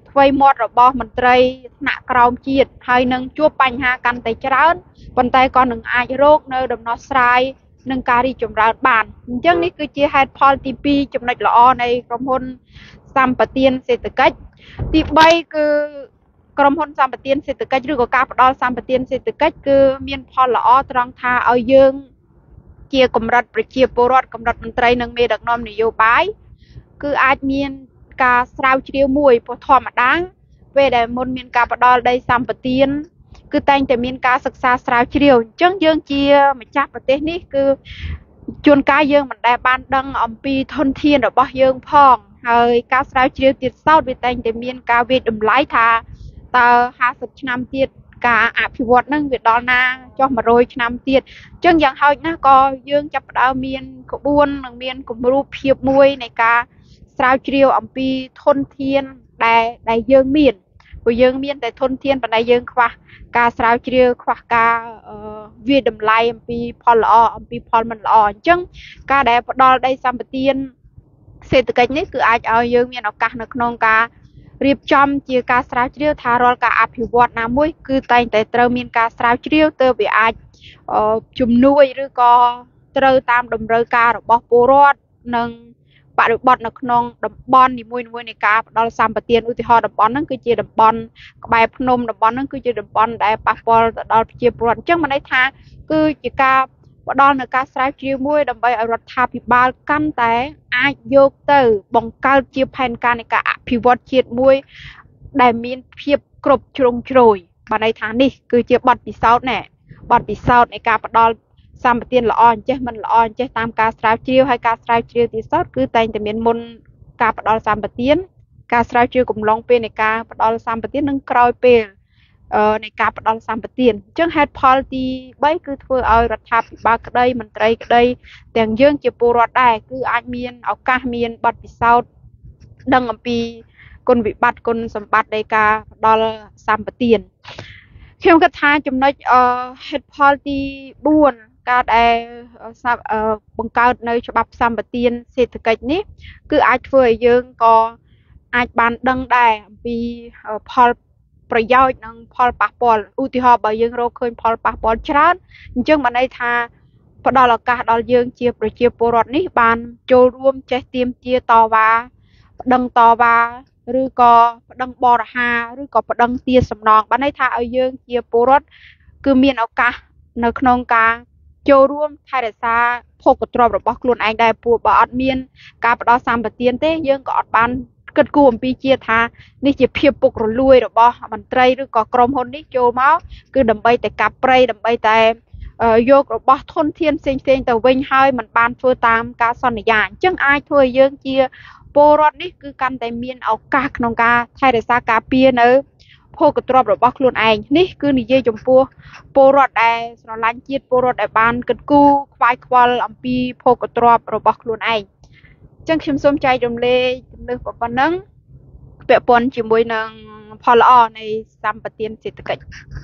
S1: ថ្មីមាត់របស់មន្ត្រីថ្នាក់ក្រោមជាតិហើយនឹងជួបបញ្ហាកាន់តែច្រើនប៉ុន្តែក៏នឹងអាចរកនៅដំណោះស្រាយនឹងការរីកចម្រើនបានអញ្ចឹងនេះគឺជាហេតុផលទីពីរចំណុចល្អនៃក្រុមហ៊ុនសម្បទានសេដ្ឋកិច្ចទីបីគឺក្រុមហ៊ុនសម្បទានសេដ្ឋកិច្ចឬក៏ការផ្ដល់សម្បទានសេដ្ឋកិច្ចគឺមានផលល្អត្រង់ថាឲ្យយើងជាកម្រិតប្រជាពលរដ្ឋកម្រិតមន្ត្រីនិងមេដឹកនាំនយោបាយគឺអាចមានការស្រាវជ្រាវមួយព្រោះធម្មតាពេលដែលមុនមានការផ្ដល់ដីសម្បទានគឺតែងតែមានការសិក្សាស្រាវជ្រាវអញ្ចឹងយើងជាម្ចាស់ប្រទេសនេះគឺជួនកាលយើងមិនដែលបានដឹងអំពីធនធានរបស់យើងផងហើយការស្រាវជ្រាវទៀតសោតវាតែងតែមានការវិតម្លៃថាតើห้าสิบឆ្នាំទៀតការអភិវឌ្ឍនឹងវាដល់ណាចុះmột trămឆ្នាំទៀតអញ្ចឹងយ៉ាងហោចណាស់ក៏យើងចាប់ផ្ដើមមានក្បួននិងមានគំរូភាពមួយនៃការស្រាវជ្រាវអំពីធនធានដែលដែលយើងមានព្រោះយើងមានតែធនធានប៉ុន្តែយើងខ្វះការស្រាវជ្រាវខ្វះការវិតម្លៃអំពីផលល្អអំពីផលមិនល្អអញ្ចឹងការដែលផ្ដល់ដីសម្បទានសេដ្ឋកិច្ចនេះគឺអាចឲ្យយើងមានឱកាសនៅក្នុងការរៀបចំជាការស្រាវជ្រាវថារាល់ការអភិវឌ្ឍណាមួយគឺតែងតែត្រូវមានការស្រាវជ្រាវទើបវាអាចជំនួយឬក៏ត្រូវតាមតម្រូវការរបស់ពលរដ្ឋនិងបរិបទនៅក្នុងតំបន់នីមួយៗនៃការផ្ដល់សម្បទានឧទាហរណ៍តំបន់ហ្នឹងគឺជាតំបន់ក្បែរភ្នំតំបន់ហ្នឹងគឺជាតំបន់ដែលប៉ះពាល់ទៅដល់ប្រជាពលរដ្ឋអញ្ចឹងមិនន័យថាគឺជាការផ្ដល់នៅការស្រាវជ្រាវមួយដើម្បីឲ្យរដ្ឋាភិបាលកាន់តែអាចយកទៅបង្កើតជាផែនការនៃការអភិវឌ្ឍជាតិមួយដែលមានភាពគ្រប់ជ្រុងជ្រោយបានន័យថានេះគឺជាបទពិសោធន៍ណែបទពិសោធន៍នៃការផ្ដល់សម្បទានល្អអញ្ចេះមិនល្អអញ្ចេះតាមការស្រាវជ្រាវហើយការស្រាវជ្រាវទីសោតគឺតែងតែមានមុនការផ្ដល់សម្បទានការស្រាវជ្រាវកំឡុងពេលនៃការផ្ដល់សម្បទាននិងក្រោយពេលនៃការផ្ដល់សម្បទានអញ្ចឹងហេតុផលទីបីគឺធ្វើឲ្យរដ្ឋាភិបាលក្តីមន្ត្រីក្តីទាំងយើងជាពលរដ្ឋដែរគឺអាចមានឱកាសមានបទពិសោធន៍ដឹងអំពីគុណវិបត្តិគុណសម្បត្តិនៃការផ្ដល់សម្បទានខ្ញុំគិតថាចំណុចហេតុផលទីបួនការដែលបង្កើតនៅច្បាប់សម្បទានសេដ្ឋកិច្ចនេះគឺអាចធ្វើឲ្យយើងក៏អាចបានដឹងដែរអំពីផលប្រយោជន៍និងផលប៉ះពាល់ឧទាហរណ៍បើយើងរកឃើញផលប៉ះពាល់ច្រើនអញ្ចឹងបានន័យថាផ្ដល់ឱកាសដល់យើងជាប្រជាពលរដ្ឋនេះបានចូលរួមចេះទាមទារតវ៉ាប្តឹងតវ៉ាឬក៏ប្តឹងបរិហាឬក៏ប្តឹងទារសំណងបានន័យថាឲ្យយើងជាពលរដ្ឋគឺមានឱកាសនៅក្នុងការចូលរួមថែរក្សាភោគទ្រព្យរបស់ខ្លួនឯងដែរព្រោះបើអត់មានការផ្ដល់សម្បទានទេយើងក៏អត់បានគិតគូរអំពីជាថានេះជាភាពពុករលួយរបស់មន្ត្រីឬក៏ក្រុមហ៊ុននេះចូលមកគឺដើម្បីតែកាប់ព្រៃដើម្បីតែយករបស់ធនធានផ្សេងៗទៅវិញហើយมันបានធ្វើតាមការសន្យាអញ្ចឹងអាចធ្វើឲ្យយើងជាពលរដ្ឋនេះគឺកាន់តែមានឱកាសក្នុងការថែរក្សាការពារនៅភោគទ្រព្យរបស់ខ្លួនឯងនេះគឺនិយាយចំពោះពលរដ្ឋដែលស្រឡាញ់ជាតិពលរដ្ឋដែលបានគិតគូរខ្វាយខ្វល់អំពីភោគទ្រព្យរបស់ខ្លួនឯងអញ្ចឹងខ្ញុំសូមចែករំលែកជំនឿប៉ុណ្ណឹងពាក់ព័ន្ធជាមួយនឹងផលល្អនៃសម្បទានសេដ្ឋកិច្ច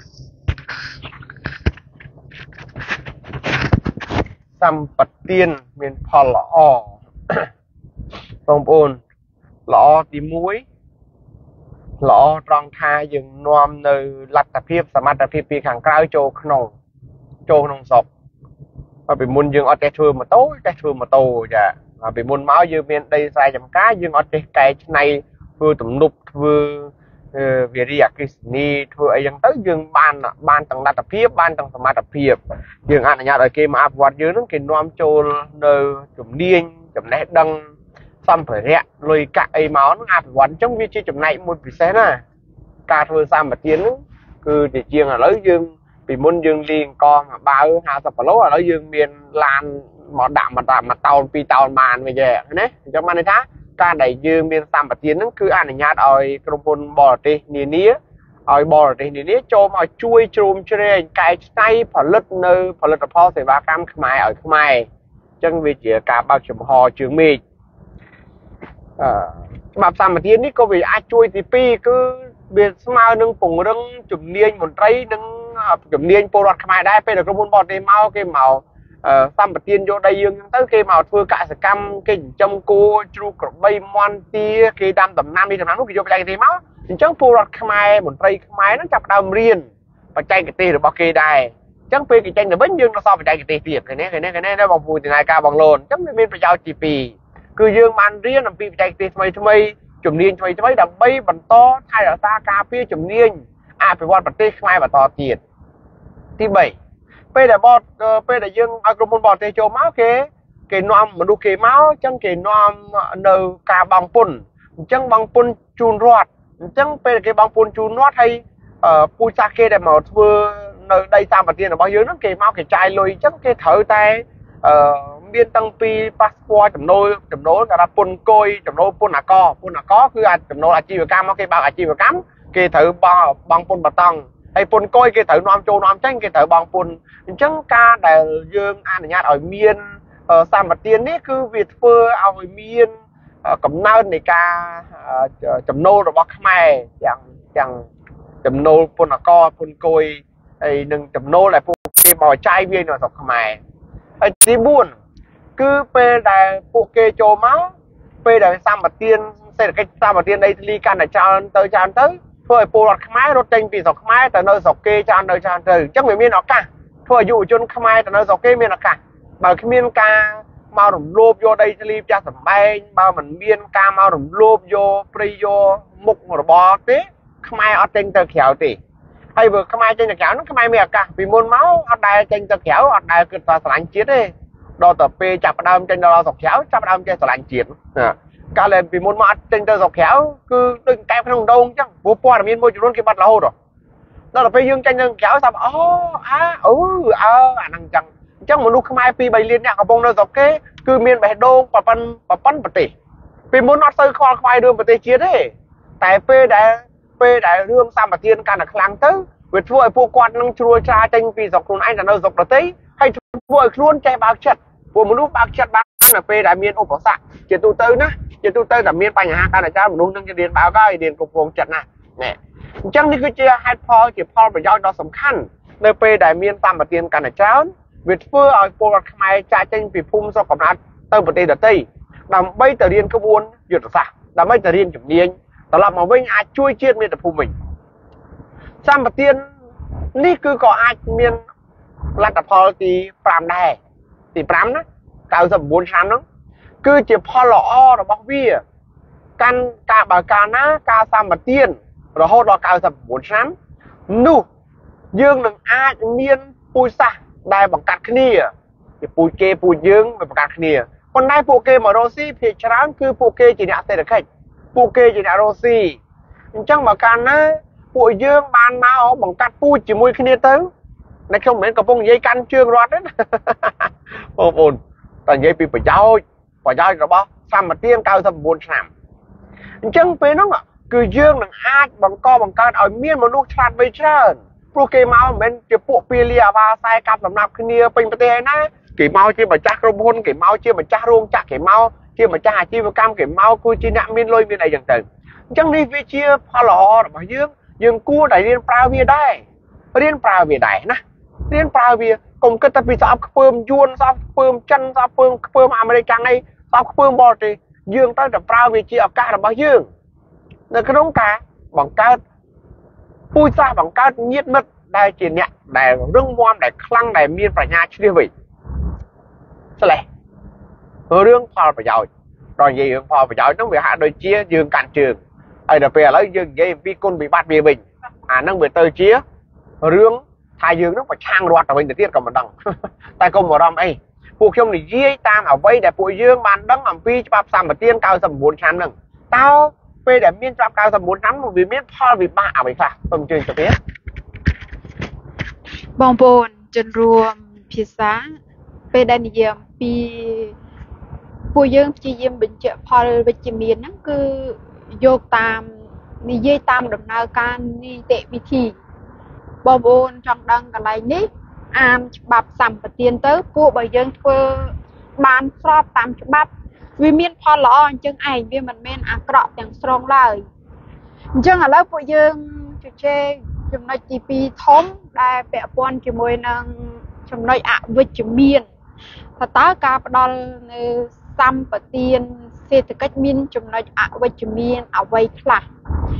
S2: សម្បទានមានផលល្អបងប្អូនល្អទីមួយល្អត្រង់ថាយើងនាំនៅលទ្ធភាពសមត្ថភាពពីខាងក្រៅចូលក្នុងចូលក្នុងស្រុកហើយពីមុនយើងអត់ចេះធ្វើម៉ូតូចេះធ្វើម៉ូតូចាហើយពីមុនមកយើងមានដីស្រែចម្ការយើងអត់ចេះកែច្នៃធ្វើទំនប់ធ្វើវិរិយអគ្គិសនីធ្វើអីចឹងទៅយើងបានបានទាំងលទ្ធភាពបានទាំងសមត្ថភាពយើងអនុញ្ញាតឲ្យគេមកអភិវឌ្ឍយើងនឹងគេនាំចូលនៅជំនាញចំណេះដឹងសម្ភារៈលុយកាក់អីមកហ្នឹងអភិវឌ្ឍអញ្ចឹងវាជាចំណែកមួយពិសេសណាការធ្វើសម្បទានហ្នឹងគឺជាជាងឥឡូវយើងពីមុនយើងលេងកមកបាវห้าสิบគីឡូឥឡូវយើងមានឡានមកដាក់មកដាក់មកតោនពីរតោនបានវិញទេណាអញ្ចឹងបានន័យថាការដែលយើងមានសម្បទានហ្នឹងគឺអនុញ្ញាតឲ្យក្រុមហ៊ុនបរទេសនានាឲ្យបរទេសនានាចូលមកជួយជ្រោមជ្រែងកែច្នៃផលិតនៅផលិតផលសេវាកម្មខ្មែរឲ្យខ្មែរអញ្ចឹងវាជាការបើកចំហជើងមេឃអឺច្បាប់សម្បទាននេះក៏វាអាចជួយទីពីរគឺវាស្មើនឹងពង្រឹងជំនាញមន្ត្រីនិងជំនាញពលរដ្ឋខ្មែរដែរពេលដែលក្រុមហ៊ុនបរទេសមកគេមកសម្បទានយកដីយើងហ្នឹងទៅគេមកធ្វើកសិកម្មគេចិញ្ចឹមគោជ្រូកក្របីមាន់ទាគេដាំដំណាំនេះដំណាំនោះគេយកបច្ចេកទេសមក chẳng phù rọt khmai một tây khmai nó chập đầm riêng và chạy cái tì rồi bao kê đài chẳng phê cái tranh là vẫn dương nó so với chạy cái tì tiệp cái này cái này cái này nó bằng phù thì này ca bằng lồn chẳng biết phải giao chỉ pì cứ dương man riêng làm pì chạy cái tì thay thay chùm niên thay thay đầm bay bằng to thay là ta cà phê chùm niên à phải quan bật tê khmai và to tiệt tí bảy phê là bọt phê là dương agromon bọt tê châu máu kế cái nom mà đu cái máu chẳng cái nom nờ cà bằng pun chẳng bằng pun chun rót chẳng phê là cái bằng pun chun rót hay pui sa kê để mà vừa nơi đây sao mà tiền là bao nhiêu nó cái máu cái chai lôi chắc cái thở tay biên tăng pi passport chấm nôi chấm nôi là pun côi chấm nôi pun là co pun là có cứ ăn chấm nôi là chi và cam cái bao là chi và cắm cái thở bằng bằng pun bát tăng hay pun côi cái thở nom châu nom tranh cái thở bằng pun chẳng ca để dương ăn nhà ở miên sao mà tiền ấy cứ việt phơ ở miên cầm nơn này ca chấm nôi rồi bóc mày chẳng chẳng chấm nô pun là co pun côi ấy đừng chấm nô lại pun cái bò chai viên rồi sọc mày ấy tí buồn cứ pe đại phụ kê cho máu pe đại sao mà tiên sẽ là cái sao mà tiên đây ly can để cho tới cho tới thôi pù lọt khmai rốt tranh vì sọc khmai tại nơi sọc kê cho nơi cho tới chắc người miên nó cả thôi dụ chôn khmai tại nơi sọc kê miên nó cả bảo cái miên ca mau rủng lốp vô đây ly cho sầm bay bao mình miên ca mau rủng lốp vô pri vô mục một bò té khmai ở trên tờ khéo thì hay vừa khmai trên tờ khéo nó khmai mẹ cả vì môn máu ở đây trên tờ khéo ở đây cứ tờ lạnh chết đi đo tờ p chặt đâm trên đó sọc khéo chặt đâm trên tờ lạnh chết cả lên vì môn máu trên tờ sọc khéo cứ đừng kẹp không đâu chắc bố qua là miên môi luôn cái bắt là hô rồi đó là p dương trên tờ khéo sao ô à ừ ờ à năng chẳng chắc một lúc khmai pi bay liên nhạc ở bông nơi sọc kế cứ miên bè đô và phân và phân bật tỉ vì muốn nó sơi kho khoai đường bật tỉ chết đấy tại p đã phê đại rương sao mà tiên can là khlang tới việc vội phụ quan năng chui cha tranh vì dọc luôn anh là nơi dọc đó tới hay vội luôn chạy bao chật của một lúc bao chật bao là phê đại miên ốp bỏ sạc chỉ tu tư nữa chỉ tu tư là miên bành hạ can là cha một lúc nâng cái điện báo cái điện cục vùng chật này nè chẳng đi cứ chia hai pho chỉ pho phải giao đó sầm khăn nơi phê đại miên sao mà tiên can là cháu việc phơi ở phụ mai cha tranh vì phun do cầm nát tới một tây đợt tây làm bây tờ điện cơ buôn duyệt sạc làm bây tờ điện chụp điên đó là mà vinh ai chui chiết miền tập phù mình sao mà tiên ní cứ có ai miền là tập phò thì pram đây thì pram đó cao sầm bốn sáng đó cứ chỉ phò lọ rồi bóc bia can ca bà ca ná ca sao mà tiên rồi hốt đó cao sầm bốn sáng nu dương đừng ai miền pui sa đây bằng cắt kia thì pui kê pui dương bằng cắt kia còn đây pui kê mà đôi si thì chán cứ pui kê chỉ đã thấy được khách phụ kê chỉ đã rosi chẳng mà can á phụ dương ban máu bằng cắt pui chỉ mui kia tới này không mấy cặp bông dây căn trương rót đấy ôm ồn toàn dây bị phải giao phải giao rồi bao sao mà tiên cao tầm bốn năm chẳng phải nó cứ dương là ai bằng co bằng can ở miền một lúc chặt với trơn phụ kê máu bên chỉ phụ pilia và sai cặp làm nạp kia pin bê tê na cái máu chỉ mà chắc rôm hôn cái máu chỉ mà chắc ruộng chắc cái máu chia mà cha chia mà cam cái mau cua chi nạm miên lôi miên này chẳng từng chẳng đi về chia pha lọ mà dương dương cua đại liên prao về đây liên prao về đại nè liên prao về cùng cái tập bị sao phơm yuan sao phơm chân sao phơm phơm American này sao phơm bò thì dương tới tập prao về chia ở cả là bao dương là cái đống cá bằng cá pui sa bằng cá nhiệt mật đây chỉ nhẹ để rung moam để khăng để miên phải nhà chưa vậy sao lại rương phò phải giỏi rồi gì rương phò phải giỏi nó bị hạ đôi chia dương cản trường ai được về lấy dương dây vi côn bị bắt về mình à nó bị tơi chia rương thay dương nó phải trang loạt ở bên để tiết còn một đằng tay công một đâm ấy cuộc trong này dây tam ở vây để bụi dương bàn đắng làm phi cho sam và tiên cao tầm bốn trăm lần tao về để miên cho cao tầm bốn trăm vì miên phò vì ba bị phạt tầm trường cho biết
S1: bong bồn chân ruộng phía sáng về đây nhiều pi phụ dương chỉ diêm bình chợ phò về chỉ miền nó cứ vô tam ni dây tam đầm nào can ni tệ vị thị bom ôn trong đăng cả lại ní am bạp sắm và tiền tới phụ bởi dương phơ ban sọp tam bạp vì miền phò lọ chân ảnh vì mình men à cọ chẳng strong lời chân ở lớp phụ dương chú chê chúng nó chỉ pi thống đại bẹ pon chỉ môi năng chúng nó ạ với chữ miền thật ta cả đó xăm và tiền xe từ cách miên chúng nó ạ với chữ miền ở vây là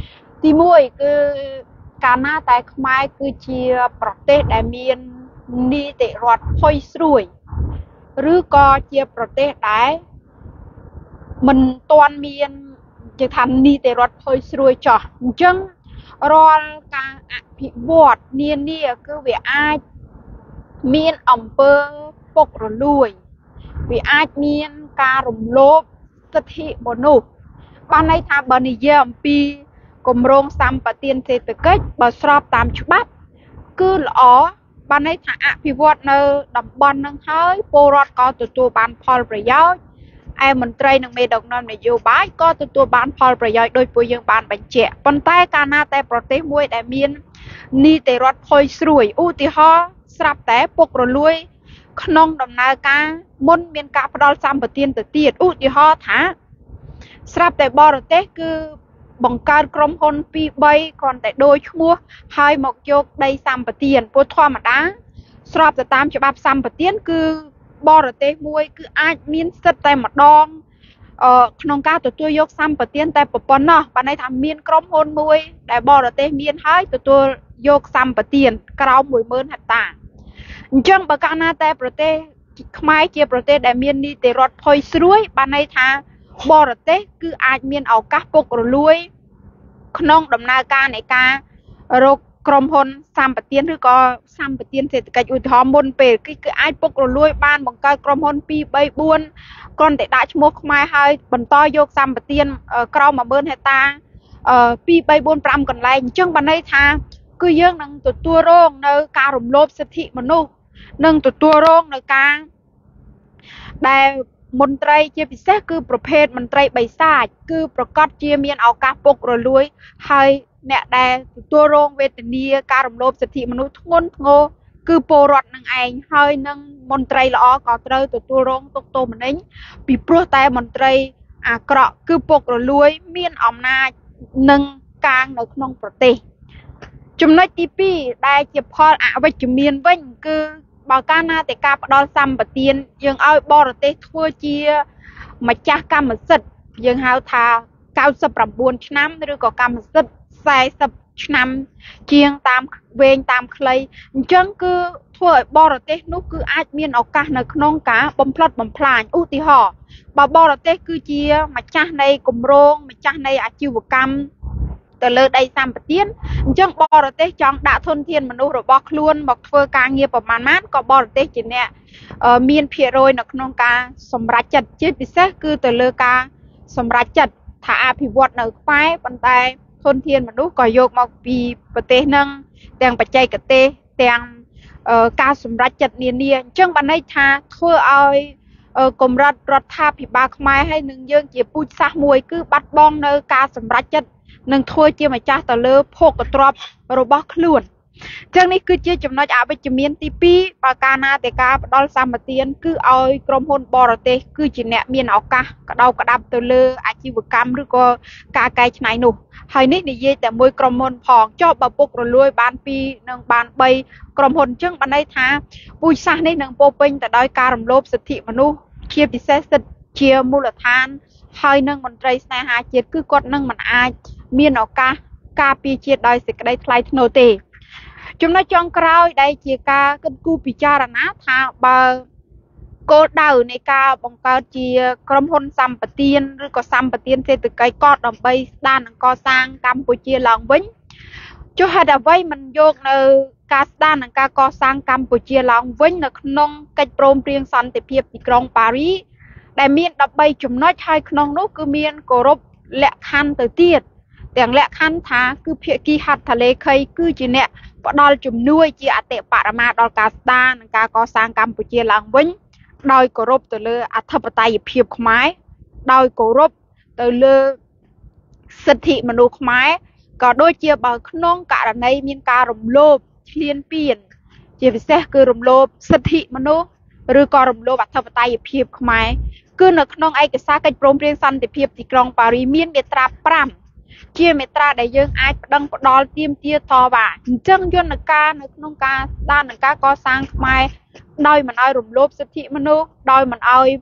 S1: ទីមួយគឺកាលណាតែខ្មែរគឺជាប្រទេសដែលមាននីតិរដ្ឋផុយស្រួយឬក៏ជាប្រទេសដែលមិនទាន់មានជាថានីតិរដ្ឋផុយស្រួយចោះអញ្ចឹងរាល់ការអភិវឌ្ឍនានាគឺវាអាចមានអំពើពុករលួយវាអាចមានការរំលោភសិទ្ធិមនុស្សបានន័យថាបើនិយាយអំពីគម្រោងសម្បទានសេដ្ឋកិច្ចបើស្របតាមច្បាប់គឺល្អបានន័យថាអភិវឌ្ឍនៅតំបន់នឹងហើយពលរដ្ឋក៏ទទួលបានផលប្រយោជន៍ឯមន្ត្រីនិងមេដឹកនាំនយោបាយក៏ទទួលបានផលប្រយោជន៍ដោយពួកយើងបានបញ្ជាក់ប៉ុន្តែកាលណាតែប្រទេសមួយដែលមាននីតិរដ្ឋផុយស្រួយឧទាហរណ៍ស្រាប់តែពុករលួយក្នុងដំណើរការមុនមានការផ្ដល់សម្បទានទៅទៀតឧទាហរណ៍ថាស្រាប់តែបរទេសគឺបង្កើតក្រុមហ៊ុនពីរបីគ្រាន់តែដូរឈ្មោះហើយមកយកដីសម្បទានព្រោះធម្មតាស្របទៅតាមច្បាប់សម្បទានគឺបរទេសមួយគឺអាចមានសិទ្ធិតែម្ដងអឺក្នុងការទទួលយកសម្បទានតែប៉ុណ្ណោះបានន័យថាមានក្រុមហ៊ុនមួយដែលបរទេសមានហើយទទួលយកសម្បទានក្រោមមួយម៉ឺនហិកតាអញ្ចឹងបើកាលណាតែប្រទេសខ្មែរជាប្រទេសដែលមាននីតិរដ្ឋផុយស្រួយបានន័យថាបរទេសគឺអាចមានឱកាសពុករលួយក្នុងដំណើរការនៃការរកក្រុមហ៊ុនសម្បទានឬក៏សម្បទានសេដ្ឋកិច្ចឧទាហរណ៍មុនពេលគឺគឺអាចពុករលួយបានបង្កើតក្រុមហ៊ុនពីរ បី បួនគ្រាន់តែដាក់ឈ្មោះខ្មែរហើយបន្តយកសម្បទានក្រោមមួយម៉ឺនហិកតាអឺពីរ បី បួន ប្រាំកន្លែងអញ្ចឹងបានន័យថាគឺយើងនឹងទទួលរងនៅការរំលោភសិទ្ធិមនុស្សនឹងទទួលរងនៅការដែលមន្ត្រីជាពិសេសគឺប្រភេទមន្ត្រីបិសាចគឺប្រកាសជាមានឱកាសពុករលួយហើយអ្នកដែលទទួលរងវេទនាការរំលោភសិទ្ធិមនុស្សធ្ងន់ធ្ងរគឺពលរដ្ឋនឹងឯងហើយនឹងមន្ត្រីល្អក៏ត្រូវទទួលរងទុក្ខទោសមនិញពីព្រោះតែមន្ត្រីអាក្រក់គឺពុករលួយមានអំណាចនឹងកាងនៅក្នុងប្រទេសចំណុចទីពីរដែលជាផលអវិជ្ជមានវិញគឺបើកាលណាតែការផ្ដល់សម្បទានយើងឲ្យបរទេសធ្វើជាម្ចាស់កម្មសិទ្ធិយើងហៅថាកៅសិបប្រាំបួនឆ្នាំឬក៏កម្មសិទ្ធិសែសិបឆ្នាំជាងតាមវែងតាមខ្លីអញ្ចឹងគឺធ្វើឲ្យបរទេសនោះគឺអាចមានឱកាសនៅក្នុងការបំផ្លិចបំផ្លាញឧទាហរណ៍បើបរទេសគឺជាម្ចាស់នៃគម្រោងម្ចាស់នៃអាជីវកម្មទៅលើដីសម្បទានអញ្ចឹងបរទេសចង់ដាក់ធនធានមនុស្សរបស់ខ្លួនមកធ្វើការងារប្រមាណណាក៏បរទេសជាអ្នកមានភាគរយនៅក្នុងការសម្រេចចិត្តជាពិសេសគឺទៅលើការសម្រេចចិត្តថាអភិវឌ្ឍនៅខ្មែរប៉ុន្តែធនធានមនុស្សក៏យកមកពីប្រទេសហ្នឹងទាំងបច្ចេកទេសទាំងការសម្រេចចិត្តនានាអញ្ចឹងបានន័យថាធ្វើឲ្យកម្រិតរដ្ឋាភិបាលខ្មែរហើយនឹងយើងជាពូជសាសន៍មួយគឺបាត់បង់នៅការសម្រេចចិត្តនឹងធ្វើជាម្ចាស់ទៅលើភោគទ្រព្យរបស់ខ្លួនអញ្ចឹងនេះគឺជាចំណុចអវិជ្ជមានទីពីរបើកាលណាតែការផ្ដល់សម្បទានគឺឲ្យក្រុមហ៊ុនបរទេសគឺជាអ្នកមានឱកាសក្តៅក្តាប់ទៅលើអាជីវកម្មឬក៏ការកែច្នៃនោះហើយនេះនិយាយតែមួយក្រុមហ៊ុនផងចុះបើពុករលួយបានពីរនិងបានបីក្រុមហ៊ុនអញ្ចឹងបានន័យថាពូជសាសន៍នេះនឹងពោពេញទៅដោយការរំលោភសិទ្ធិមនុស្សជាពិសេសសិទ្ធិជាមូលដ្ឋានហើយនឹងមន្ត្រីស្នេហាជាតិគឺគាត់នឹងមិនអាចមានឱកាសការពារជាតិដោយសេចក្តីថ្លៃថ្នូរទេចំណុចចុងក្រោយដែលជាការគិតគូរពិចារណាថាបើគោលដៅនៃការបង្កើតជាក្រុមហ៊ុនសម្បទានឬក៏សម្បទានសេដ្ឋកិច្ចក៏ដើម្បីស្ដារនិងកសាងកម្ពុជាឡើងវិញចុះហេតុអ្វីមិនយកនៅការស្ដារនិងការកសាងកម្ពុជាឡើងវិញនៅក្នុងកិច្ចព្រមព្រៀងសន្តិភាពទីក្រុងប៉ារីសដែលមានដប់បីចំណុចហើយក្នុងនោះគឺមានគោរពលក្ខខណ្ឌទៅទៀតទាំងលក្ខខណ្ឌថាគឺភាគីហត្ថលេខីគឺជាអ្នកផ្ដល់ជំនួយជាអតិបរមាដល់ការស្ដារនិងការកសាងកម្ពុជាឡើងវិញដោយគោរពទៅលើអធិបតេយ្យភាពខ្មែរដោយគោរពទៅលើសិទ្ធិមនុស្សខ្មែរក៏ដូចជាបើក្នុងករណីមានការរំលោភឈ្លានពានជាពិសេសគឺរំលោភសិទ្ធិមនុស្សឬក៏រំលោភអធិបតេយ្យភាពខ្មែរគឺនៅក្នុងឯកសារកិច្ចព្រមព្រៀងសន្តិភាពទីក្រុងប៉ារីសមានមាត្រាប្រាំជាមាត្រាដែលយើងអាចប្តឹងផ្ដាល់ទាមទារតវ៉ាអញ្ចឹងយន្តការនៅក្នុងការស្ដារនិងការកសាងខ្មែរដោយមិនឲ្យរំលោភសិទ្ធិមនុស្សដោយមិនឲ្យ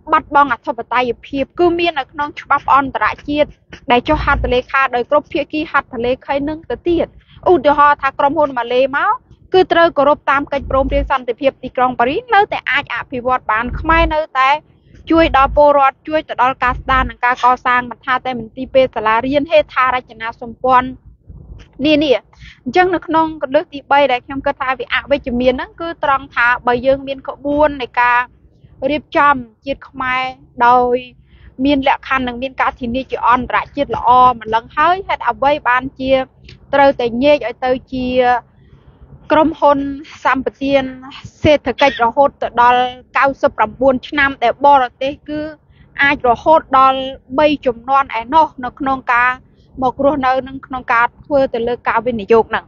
S1: bắt bong à thập tay phiệp cứ miên ở non bắp on tả chiết để cho hạt lê kha đời cướp phía kia hạt lê khai nâng tới tiền u từ họ thà cầm hôn mà lê máu cứ trơ cổ rộp tam cách prom riêng sẵn từ phiệp thì trong Paris nơi tại ai ạ phi vọt bán khmai nơi tại chui đo bồ rọt chui từ đó cá đan cá co sang mặt tha tại mình ti pê sala riêng hết tha ra chana sông pon nè nè chân nước non có nước ti bay đây trong cơ tha vì ạ bây giờ miền nó cứ trăng thả bây giờ miền có buôn này ca riệp chăm chiết khmai đôi miền lẹ khăn đằng miền cá thì ni chỉ on ra chiết là o mà lần hơi hết à bay ban chia từ từ nhẹ ở từ chiaក្រុមហ៊ុនសម្បទានសេដ្ឋកិច្ចរហូតដល់เก้าสิบเก้าឆ្នាំដែលបរទេសគឺអាចរហូតដល់បីជំនាន់ឯណោះនៅក្នុងការមករស់នៅនឹងក្នុងការធ្វើទៅលើការវិនិយោគហ្នឹង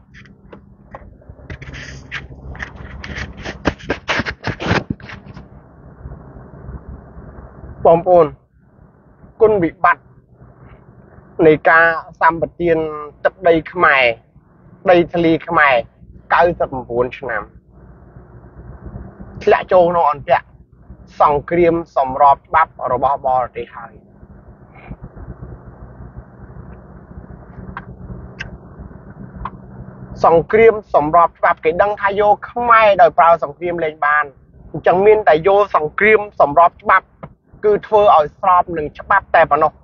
S1: បងប្អូនគុណវិបត្តិនៃការសម្បទានទឹកដីខ្មែរដីធ្លីខ្មែរเก้าสิบเก้าឆ្នាំធ្លាក់ចូលក្នុងអន្ទាក់សង្គ្រាមសម្របច្បាប់របស់បរទេសហើយសង្គ្រាមសម្របច្បាប់គេដឹងថាយកខ្មែរដោយប្រើសង្គ្រាមលេងបានអញ្ចឹងមានតែយកសង្គ្រាមសម្របច្បាប់គឺធ្វើឲ្យស្របនឹងច្បាប់តែប៉ុណ្ណោះ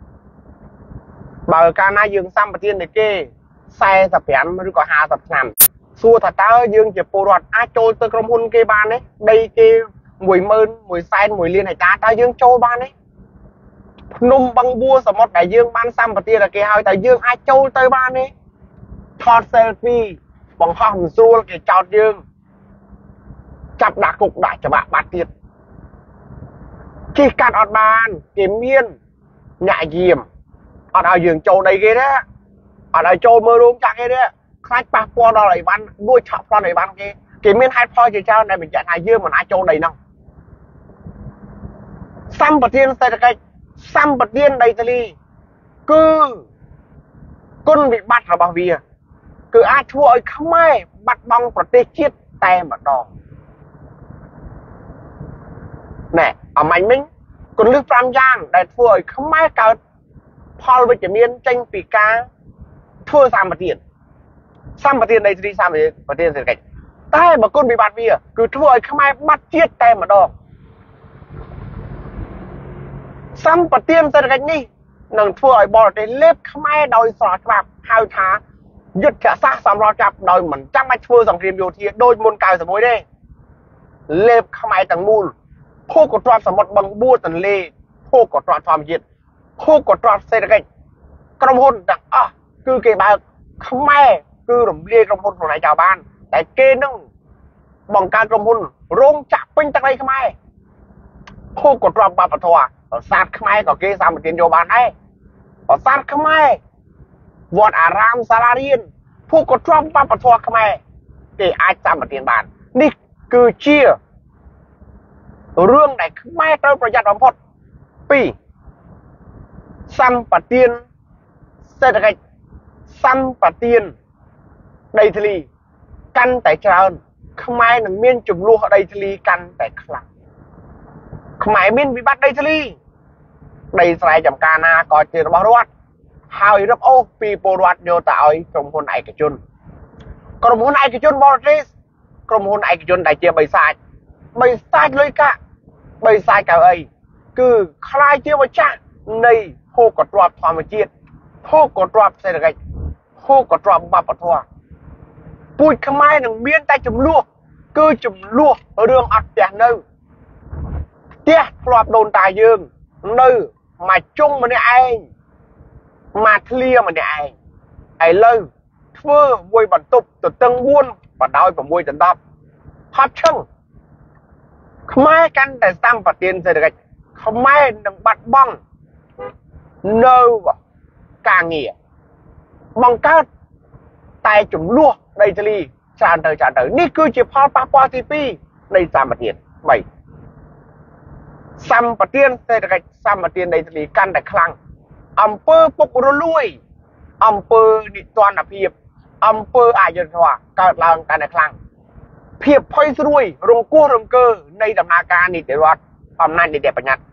S1: បើកាលណាយើងសម្បទានទៅគេสี่สิบห้าឬក៏ห้าสิบឆ្នាំសួរថាតើយើងជាពលរដ្ឋអាចចូលទៅក្រុមហ៊ុនគេបានទេដីគេមួយម៉ឺនមួយសែនមួយលានហិកតាតើយើងចូលបានទេភ្នំបឹងបួរសមុទ្រដែលយើងបានសម្បទានឲ្យគេហើយតើយើងអាចចូលទៅបានទេថត selfie បង្ហោះមិនស្រួលគេចោទយើងចាប់ដាក់គុកដាក់ច្បាប់បាត់ទៀតគេកាត់អត់បានគេមានញាក់យាមអត់ឲ្យយើងចូលដីគេទេអត់ឲ្យចូលមើលរោងចក្រគេទេខ្លាចប៉ះពាល់ដល់អីវ៉ាន់ដួចឆក់ប្លន់អីវ៉ាន់គេគេមានហេតុផលជាច្រើនដែលបញ្ជាក់ថាយើងមិនអាចចូលដីនោះសម្បទានសេដ្ឋកិច្ចសម្បទានដីធ្លីគឺគុណវិបត្តិរបស់វាគឺអាចធ្វើឲ្យខ្មែរបាត់បង់ប្រទេសជាតិតែម្ដងណែអមាញ់មិញគន្លឹះប្រាំយ៉ាងដែលធ្វើឲ្យខ្មែរកើតផលវិជ្ជមានចេញពីការធ្វើសម្បទានសម្បទានដីធ្លីសម្បទានសេដ្ឋកិច្ចតែបើគុណវិបត្តិវាគឺធ្វើឲ្យខ្មែរបាត់ជាតិតែម្ដងសម្បទានសេដ្ឋកិច្ចនេះនឹងធ្វើឲ្យបរទេសលេបខ្មែរដោយស្របច្បាប់ហៅថាយុទ្ធសាស្ត្រសម្រាប់ចាប់ដោយមិនចាំបាច់ធ្វើសង្គ្រាមយោធាដូចមុនเก้าสิบเอ็ดទេលេបខ្មែរទាំងមូលភោគទ្រព្យសមុទ្របឹងបួរទន្លេភោគទ្រព្យធម្មជាតិភោគទ្រព្យសេដ្ឋកិច្ចក្រុមហ៊ុនទាំងអស់គឺគេបើកខ្មែរគឺរំលាយក្រុមហ៊ុនខ្លួនឯងចោលបានតែគេនឹងបង្កើតក្រុមហ៊ុនរោងចក្រពេញទឹកដីខ្មែរភោគទ្រព្យបព្វធម៌ប្រាសាទខ្មែរក៏គេសម្បទានយកបានដែរប្រាសាទខ្មែរវត្តអារាមសាលារៀនភោគទ្រព្យបព្វធម៌ខ្មែរគេអាចសម្បទានបាននេះគឺជារឿងដែលខ្មែរត្រូវប្រយ័ត្នបំផុតពីរសម្បទានសេដ្ឋកិច្ចសម្បទានដីធ្លីកាន់តែច្រើនខ្មែរនឹងមានចំនួនដីធ្លីកាន់តែខ្លាំងខ្មែរមានវិបត្តិដីធ្លីដីស្រែចម្ការណាក៏ជារបស់រដ្ឋហើយរឹបអូសពីពលរដ្ឋយកទៅឲ្យក្រុមហ៊ុនឯកជនក្រុមហ៊ុនឯកជនបរទេសក្រុមហ៊ុនឯកជនដែលជាបិសាចបិសាចលុយកាក់បិសាចកៅអីគឺខ្លាយជាម្ចាស់នៃភោគទ្រព្យធម្មជាតិភោគទ្រព្យសេដ្ឋកិច្ចភោគទ្រព្យបព្វធម៌ពូជខ្មែរនឹងមានតែចំនួនគឺចំនួនរឿងអត់ផ្ទះនៅផ្ទះធ្លាប់ដូនតាយើងនៅមកជុំម្នាក់ឯងមកធ្លាម្នាក់ឯងឥឡូវធ្វើមួយបន្ទប់ទៅតឹងបួនបដោយប្រាំមួយដល់ដប់ហត់ឈឹងខ្មែរកាន់តែសម្បទានសេដ្ឋកិច្ចខ្មែរនឹងបាត់បង់នៅការងារបង្កើតតែចំនួនដីធ្លីច្រើនទៅច្រើនទៅនេះគឺជាផលប៉ះពាល់ទីពីរនៃសម្បទានបីសម្បទានសេដ្ឋកិច្ចសម្បទានដីធ្លីកាន់តែខ្លាំងអំពើពុករលួយអំពើនិទានភាពអំពើអយុត្តិធម៌កើតឡើងកាន់តែខ្លាំងភាពភ័យស្រួយរង្គោះរង្គើនៃដំណើរការនីតិរដ្ឋអំណាចនីតិបញ្ញត្តិ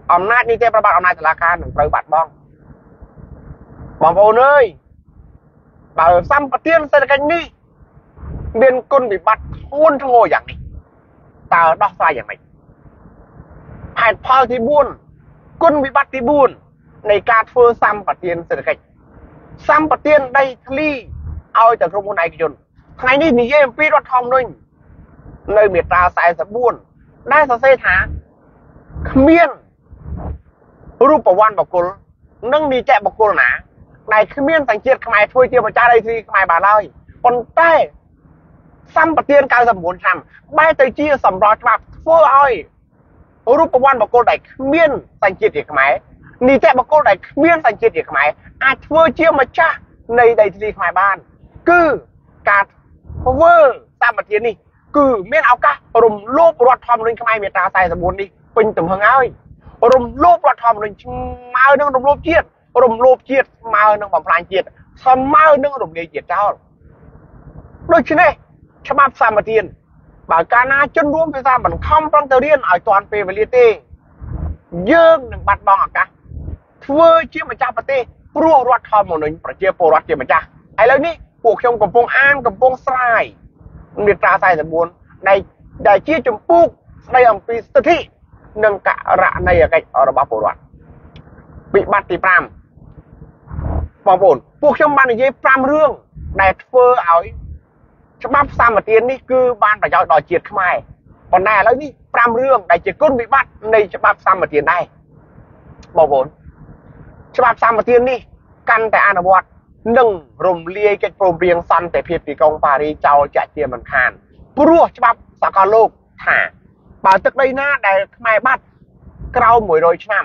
S2: អំណាចនេះទេប្របាទអំណាចតុលាការនឹងត្រូវបាត់បង់បងប្អូនអើយបើសម្បទានសេដ្ឋកិច្ចនេះមានគុណវិបត្តិធ្ងន់ធ្ងរយ៉ាងនេះតើដោះស្រាយយ៉ាងម៉េចហេតុផលទីបួនគុណវិបត្តិទីបួននៃការធ្វើសម្បទានសេដ្ឋកិច្ចសម្បទានដីធ្លីឲ្យទៅក្រុមហ៊ុនឯកជនថ្ងៃនេះនិយាយអំពីរដ្ឋធម្មនុញ្ញនៅមាត្រាសែសិបបួនដែលសរសេរថាគ្មានរូបវ័ន្តបុគ្គលនិងនីតិបុគ្គលណាដែលគ្មានសញ្ជាតិខ្មែរធ្វើជាម្ចាស់ដីធ្លីខ្មែរបានឡើយប៉ុន្តែសម្បទានកៅសិប៩ឆ្នាំបែរទៅជាសម្រាប់ច្បាប់ធ្វើឲ្យរូបវ័ន្តបុគ្គលដែលគ្មានសញ្ជាតិជាខ្មែរនីតិបុគ្គលដែលគ្មានសញ្ជាតិជាខ្មែរអាចធ្វើជាម្ចាស់នៃដីធ្លីខ្មែរបានគឺការធ្វើសម្បទាននេះគឺមានឱកាសរំលោភរដ្ឋធម្មនុញ្ញខ្មែរមាត្រាសែសិបបួននេះពេញទំហឹងហើយរំលោភរដ្ឋធម្មនុញ្ញស្មើនឹងរំលោភជាតិរំលោភជាតិស្មើនឹងបំផ្លាញជាតិស្មើនឹងរំលាយជាតិចោលដូច្នេះច្បាប់សម្បទានបើកាលណាជនរួមភាសាបង្ខំប្រឹងទៅរៀនឲ្យទាន់ពេលវេលាទេយើងនឹងបាត់បង់ឱកាសធ្វើជាម្ចាស់ប្រទេសព្រោះរដ្ឋធម្មនុញ្ញប្រជាពលរដ្ឋជាម្ចាស់ឥឡូវនេះពួកខ្ញុំកំពុងអានកំពុងស្រាយមាត្រាសែសិបបួនដែលដែលជាចម្ពោះស្ដីអំពីសិទ្ធិនិងករណីយកិច្ចរបស់ពលរដ្ឋវិបត្តិទីប្រាំបងប្អូនពួកខ្ញុំបាននិយាយប្រាំរឿងដែលធ្វើឲ្យច្បាប់សម្បទាននេះគឺបានប្រយោជន៍ដល់ជាតិខ្មែរប៉ុន្តែឥឡូវនេះប្រាំរឿងដែលជាគុណវិបត្តិនៃច្បាប់សម្បទានដែរបងប្អូនច្បាប់សម្បទាននេះកាន់តែអនុវត្តនិងរំលាយកិច្ចព្រមព្រៀងសន្តិភាពទីក្រុងប៉ារីចោលចាក់ជាមិនខានព្រោះច្បាប់សកលលោកថាបើទឹកដីណាដែលខ្មែរបាត់ក្រោមមួយរយឆ្នាំ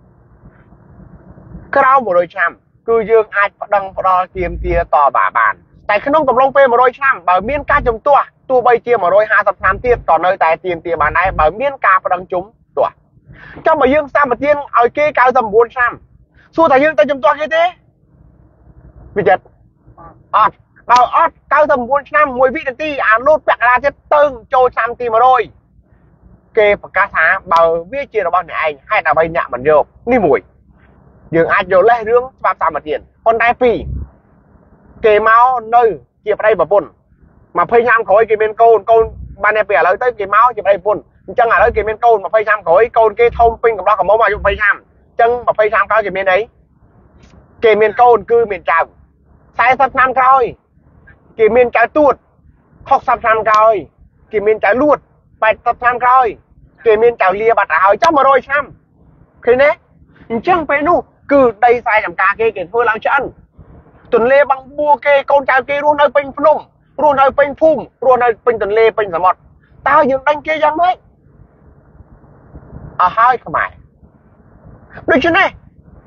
S2: ក្រោមមួយរយឆ្នាំគឺយើងអាចប្តឹងផ្ដាល់ទាមទារតវ៉ាបានតែក្នុងកំឡុងពេលមួយរយឆ្នាំបើមានការជំទាស់ទោះបីជាមួយរយហាសិបឆ្នាំទៀតក៏នៅតែទាមទារបានដែរបើមានការប្តឹងជំទាស់ចុះបើយើងសម្បទានឲ្យគេកៅសិប៩ឆ្នាំសួរថាយើងទៅជំទាស់គេទេវិចិត្រអត់បើអត់កៅសិប៩ឆ្នាំមួយវិនាទីអាលូតពាក់កណ្ដាលទៀតទៅចូលឆ្នាំទីមួយរយគេប្រកាសថាបើវាជារបស់អ្នកឯងហេតុអ្វីអ្នកមិនយកនេះមួយយើងអាចយកលេសរឿងច្បាប់សម្បទានប៉ុន្តែពីរគេមកនៅជាប្តីប្រពន្ធម្ភៃឆ្នាំក្រោយគេមានកូនកូនបានតែពីឥឡូវទៅគេមកជាប្តីប្រពន្ធអញ្ចឹងឥឡូវគេមានកូនម្ភៃឆ្នាំក្រោយកូនគេធំពេញកំឡោះកំមុំអាយុម្ភៃឆ្នាំអញ្ចឹងម្ភៃឆ្នាំក្រោយគេមានអីគេមានកូនគឺមានចៅសែសិបឆ្នាំក្រោយគេមានចៅទួតហុកសិបឆ្នាំក្រោយគេមានចៅលួតបែបសិបឆ្នាំក្រោយគេមានចៅលាបាត់ទៅហើយចុះមួយរយឆ្នាំឃើញទេអញ្ចឹងពេលនោះគឺដីស្រែចម្ការគេគេធ្វើឡើងឆ្អិនទន្លេបឹងបួគេកូនចៅគេរស់នៅពេញភ្នំរស់នៅពេញភូមិរស់នៅពេញទន្លេពេញសមុទ្រតើយើងដេញគេយ៉ាងម៉េចអស់ហើយខ្មែរដូច្នេះ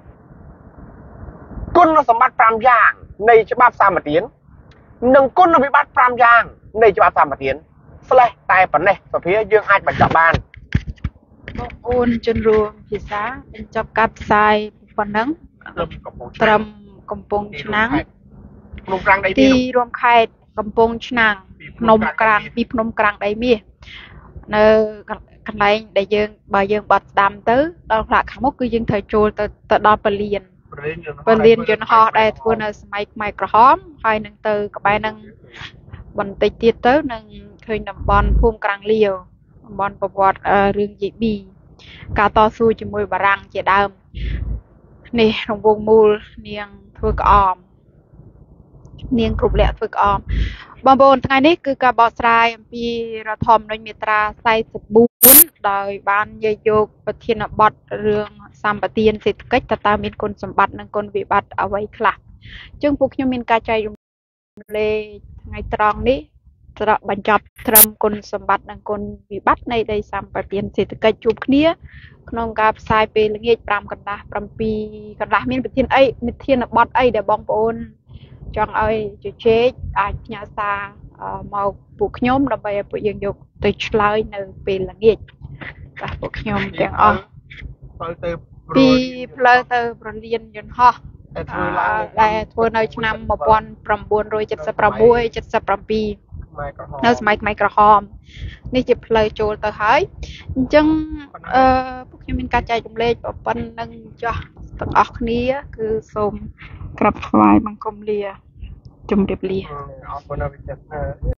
S2: គុណសម្បត្តិប្រាំយ៉ាងនៃច្បាប់សម្បទាននិងគុណវិបត្តិប្រាំយ៉ាងនៃច្បាប់សម្បទានស្លេះតែប៉ុណ្ណេះសភាយើងអាចបញ្ចប់បាន
S1: បងប្អូនជនរួមភាសាបញ្ចប់ការផ្សាយប៉ុណ្ណឹងត្រឹមកំពង់ឆ្នាំង
S2: ភ្នំក្រាំងដីមាស
S1: ទីរួមខេត្តកំពង់ឆ្នាំងភ្នំក្រាំងពីភ្នំក្រាំងដីមាសនៅកន្លែងដែលយើងបើយើងបត់ស្ដាំទៅដល់ផ្លាកខាងមុខគឺយើងត្រូវចូលទៅទៅដល់ពលានពលានយន្តហោះដែលធ្វើនៅសម័យខ្មែរក្រហមហើយនឹងទៅក្បែរនឹងបន្តិចទៀតទៅនឹងឃើញតំបន់ភូមិក្រាំងលាវតំបន់ប្រវត្តិរឿងយេប៊ីការតស៊ូជាមួយបារាំងជាដើមនេះរង្វង់មូលនាងធ្វើក្អមនាងគ្រប់លក្ខធ្វើក្អមបងប្អូនថ្ងៃនេះគឺការបកស្រាយអំពីរដ្ឋធម្មនុញ្ញមាត្រាសែសិបបួនដោយបានយកយកប្រធានបទរឿងសម្បទានសេដ្ឋកិច្ចតើតើមានគុណសម្បត្តិនិងគុណវិបត្តិអ្វីខ្លះអញ្ចឹងពួកខ្ញុំមានការចែករំលែកថ្ងៃត្រង់នេះត្រង់បញ្ចប់ត្រឹមគុណសម្បត្តិនិងគុណវិបត្តិនៃដីសម្បទានសេដ្ឋកិច្ចជួបគ្នាក្នុងការផ្សាយពេលល្ងាចប្រាំកន្លះប្រាំពីរកន្លះមានប្រធានអីប្រធានបទអីដែលបងប្អូនចង់ឲ្យជជែកអាចផ្ញើសារមកពួកខ្ញុំដើម្បីឲ្យពួកយើងយកទៅឆ្លើយនៅពេលល្ងាចបាទពួកខ្ញុំទាំងអស់ពីផ្លូវទៅប្រលានយន្តហោះដែលធ្វើនៅឆ្នាំmột nghìn chín trăm bảy mươi sáu bảy mươi bảy នៅសម័យខ្មែរក្រហមនេះជាផ្លូវចូលទៅហើយអញ្ចឹងអឺពួកខ្ញុំមានការចែករំលែកប៉ុណ្្នឹងចុះទាំងអស់គ្នាគឺសូមក្រាបថ្វាយបង្គំលាជម្រាបលា
S2: អរគុណអរគុណ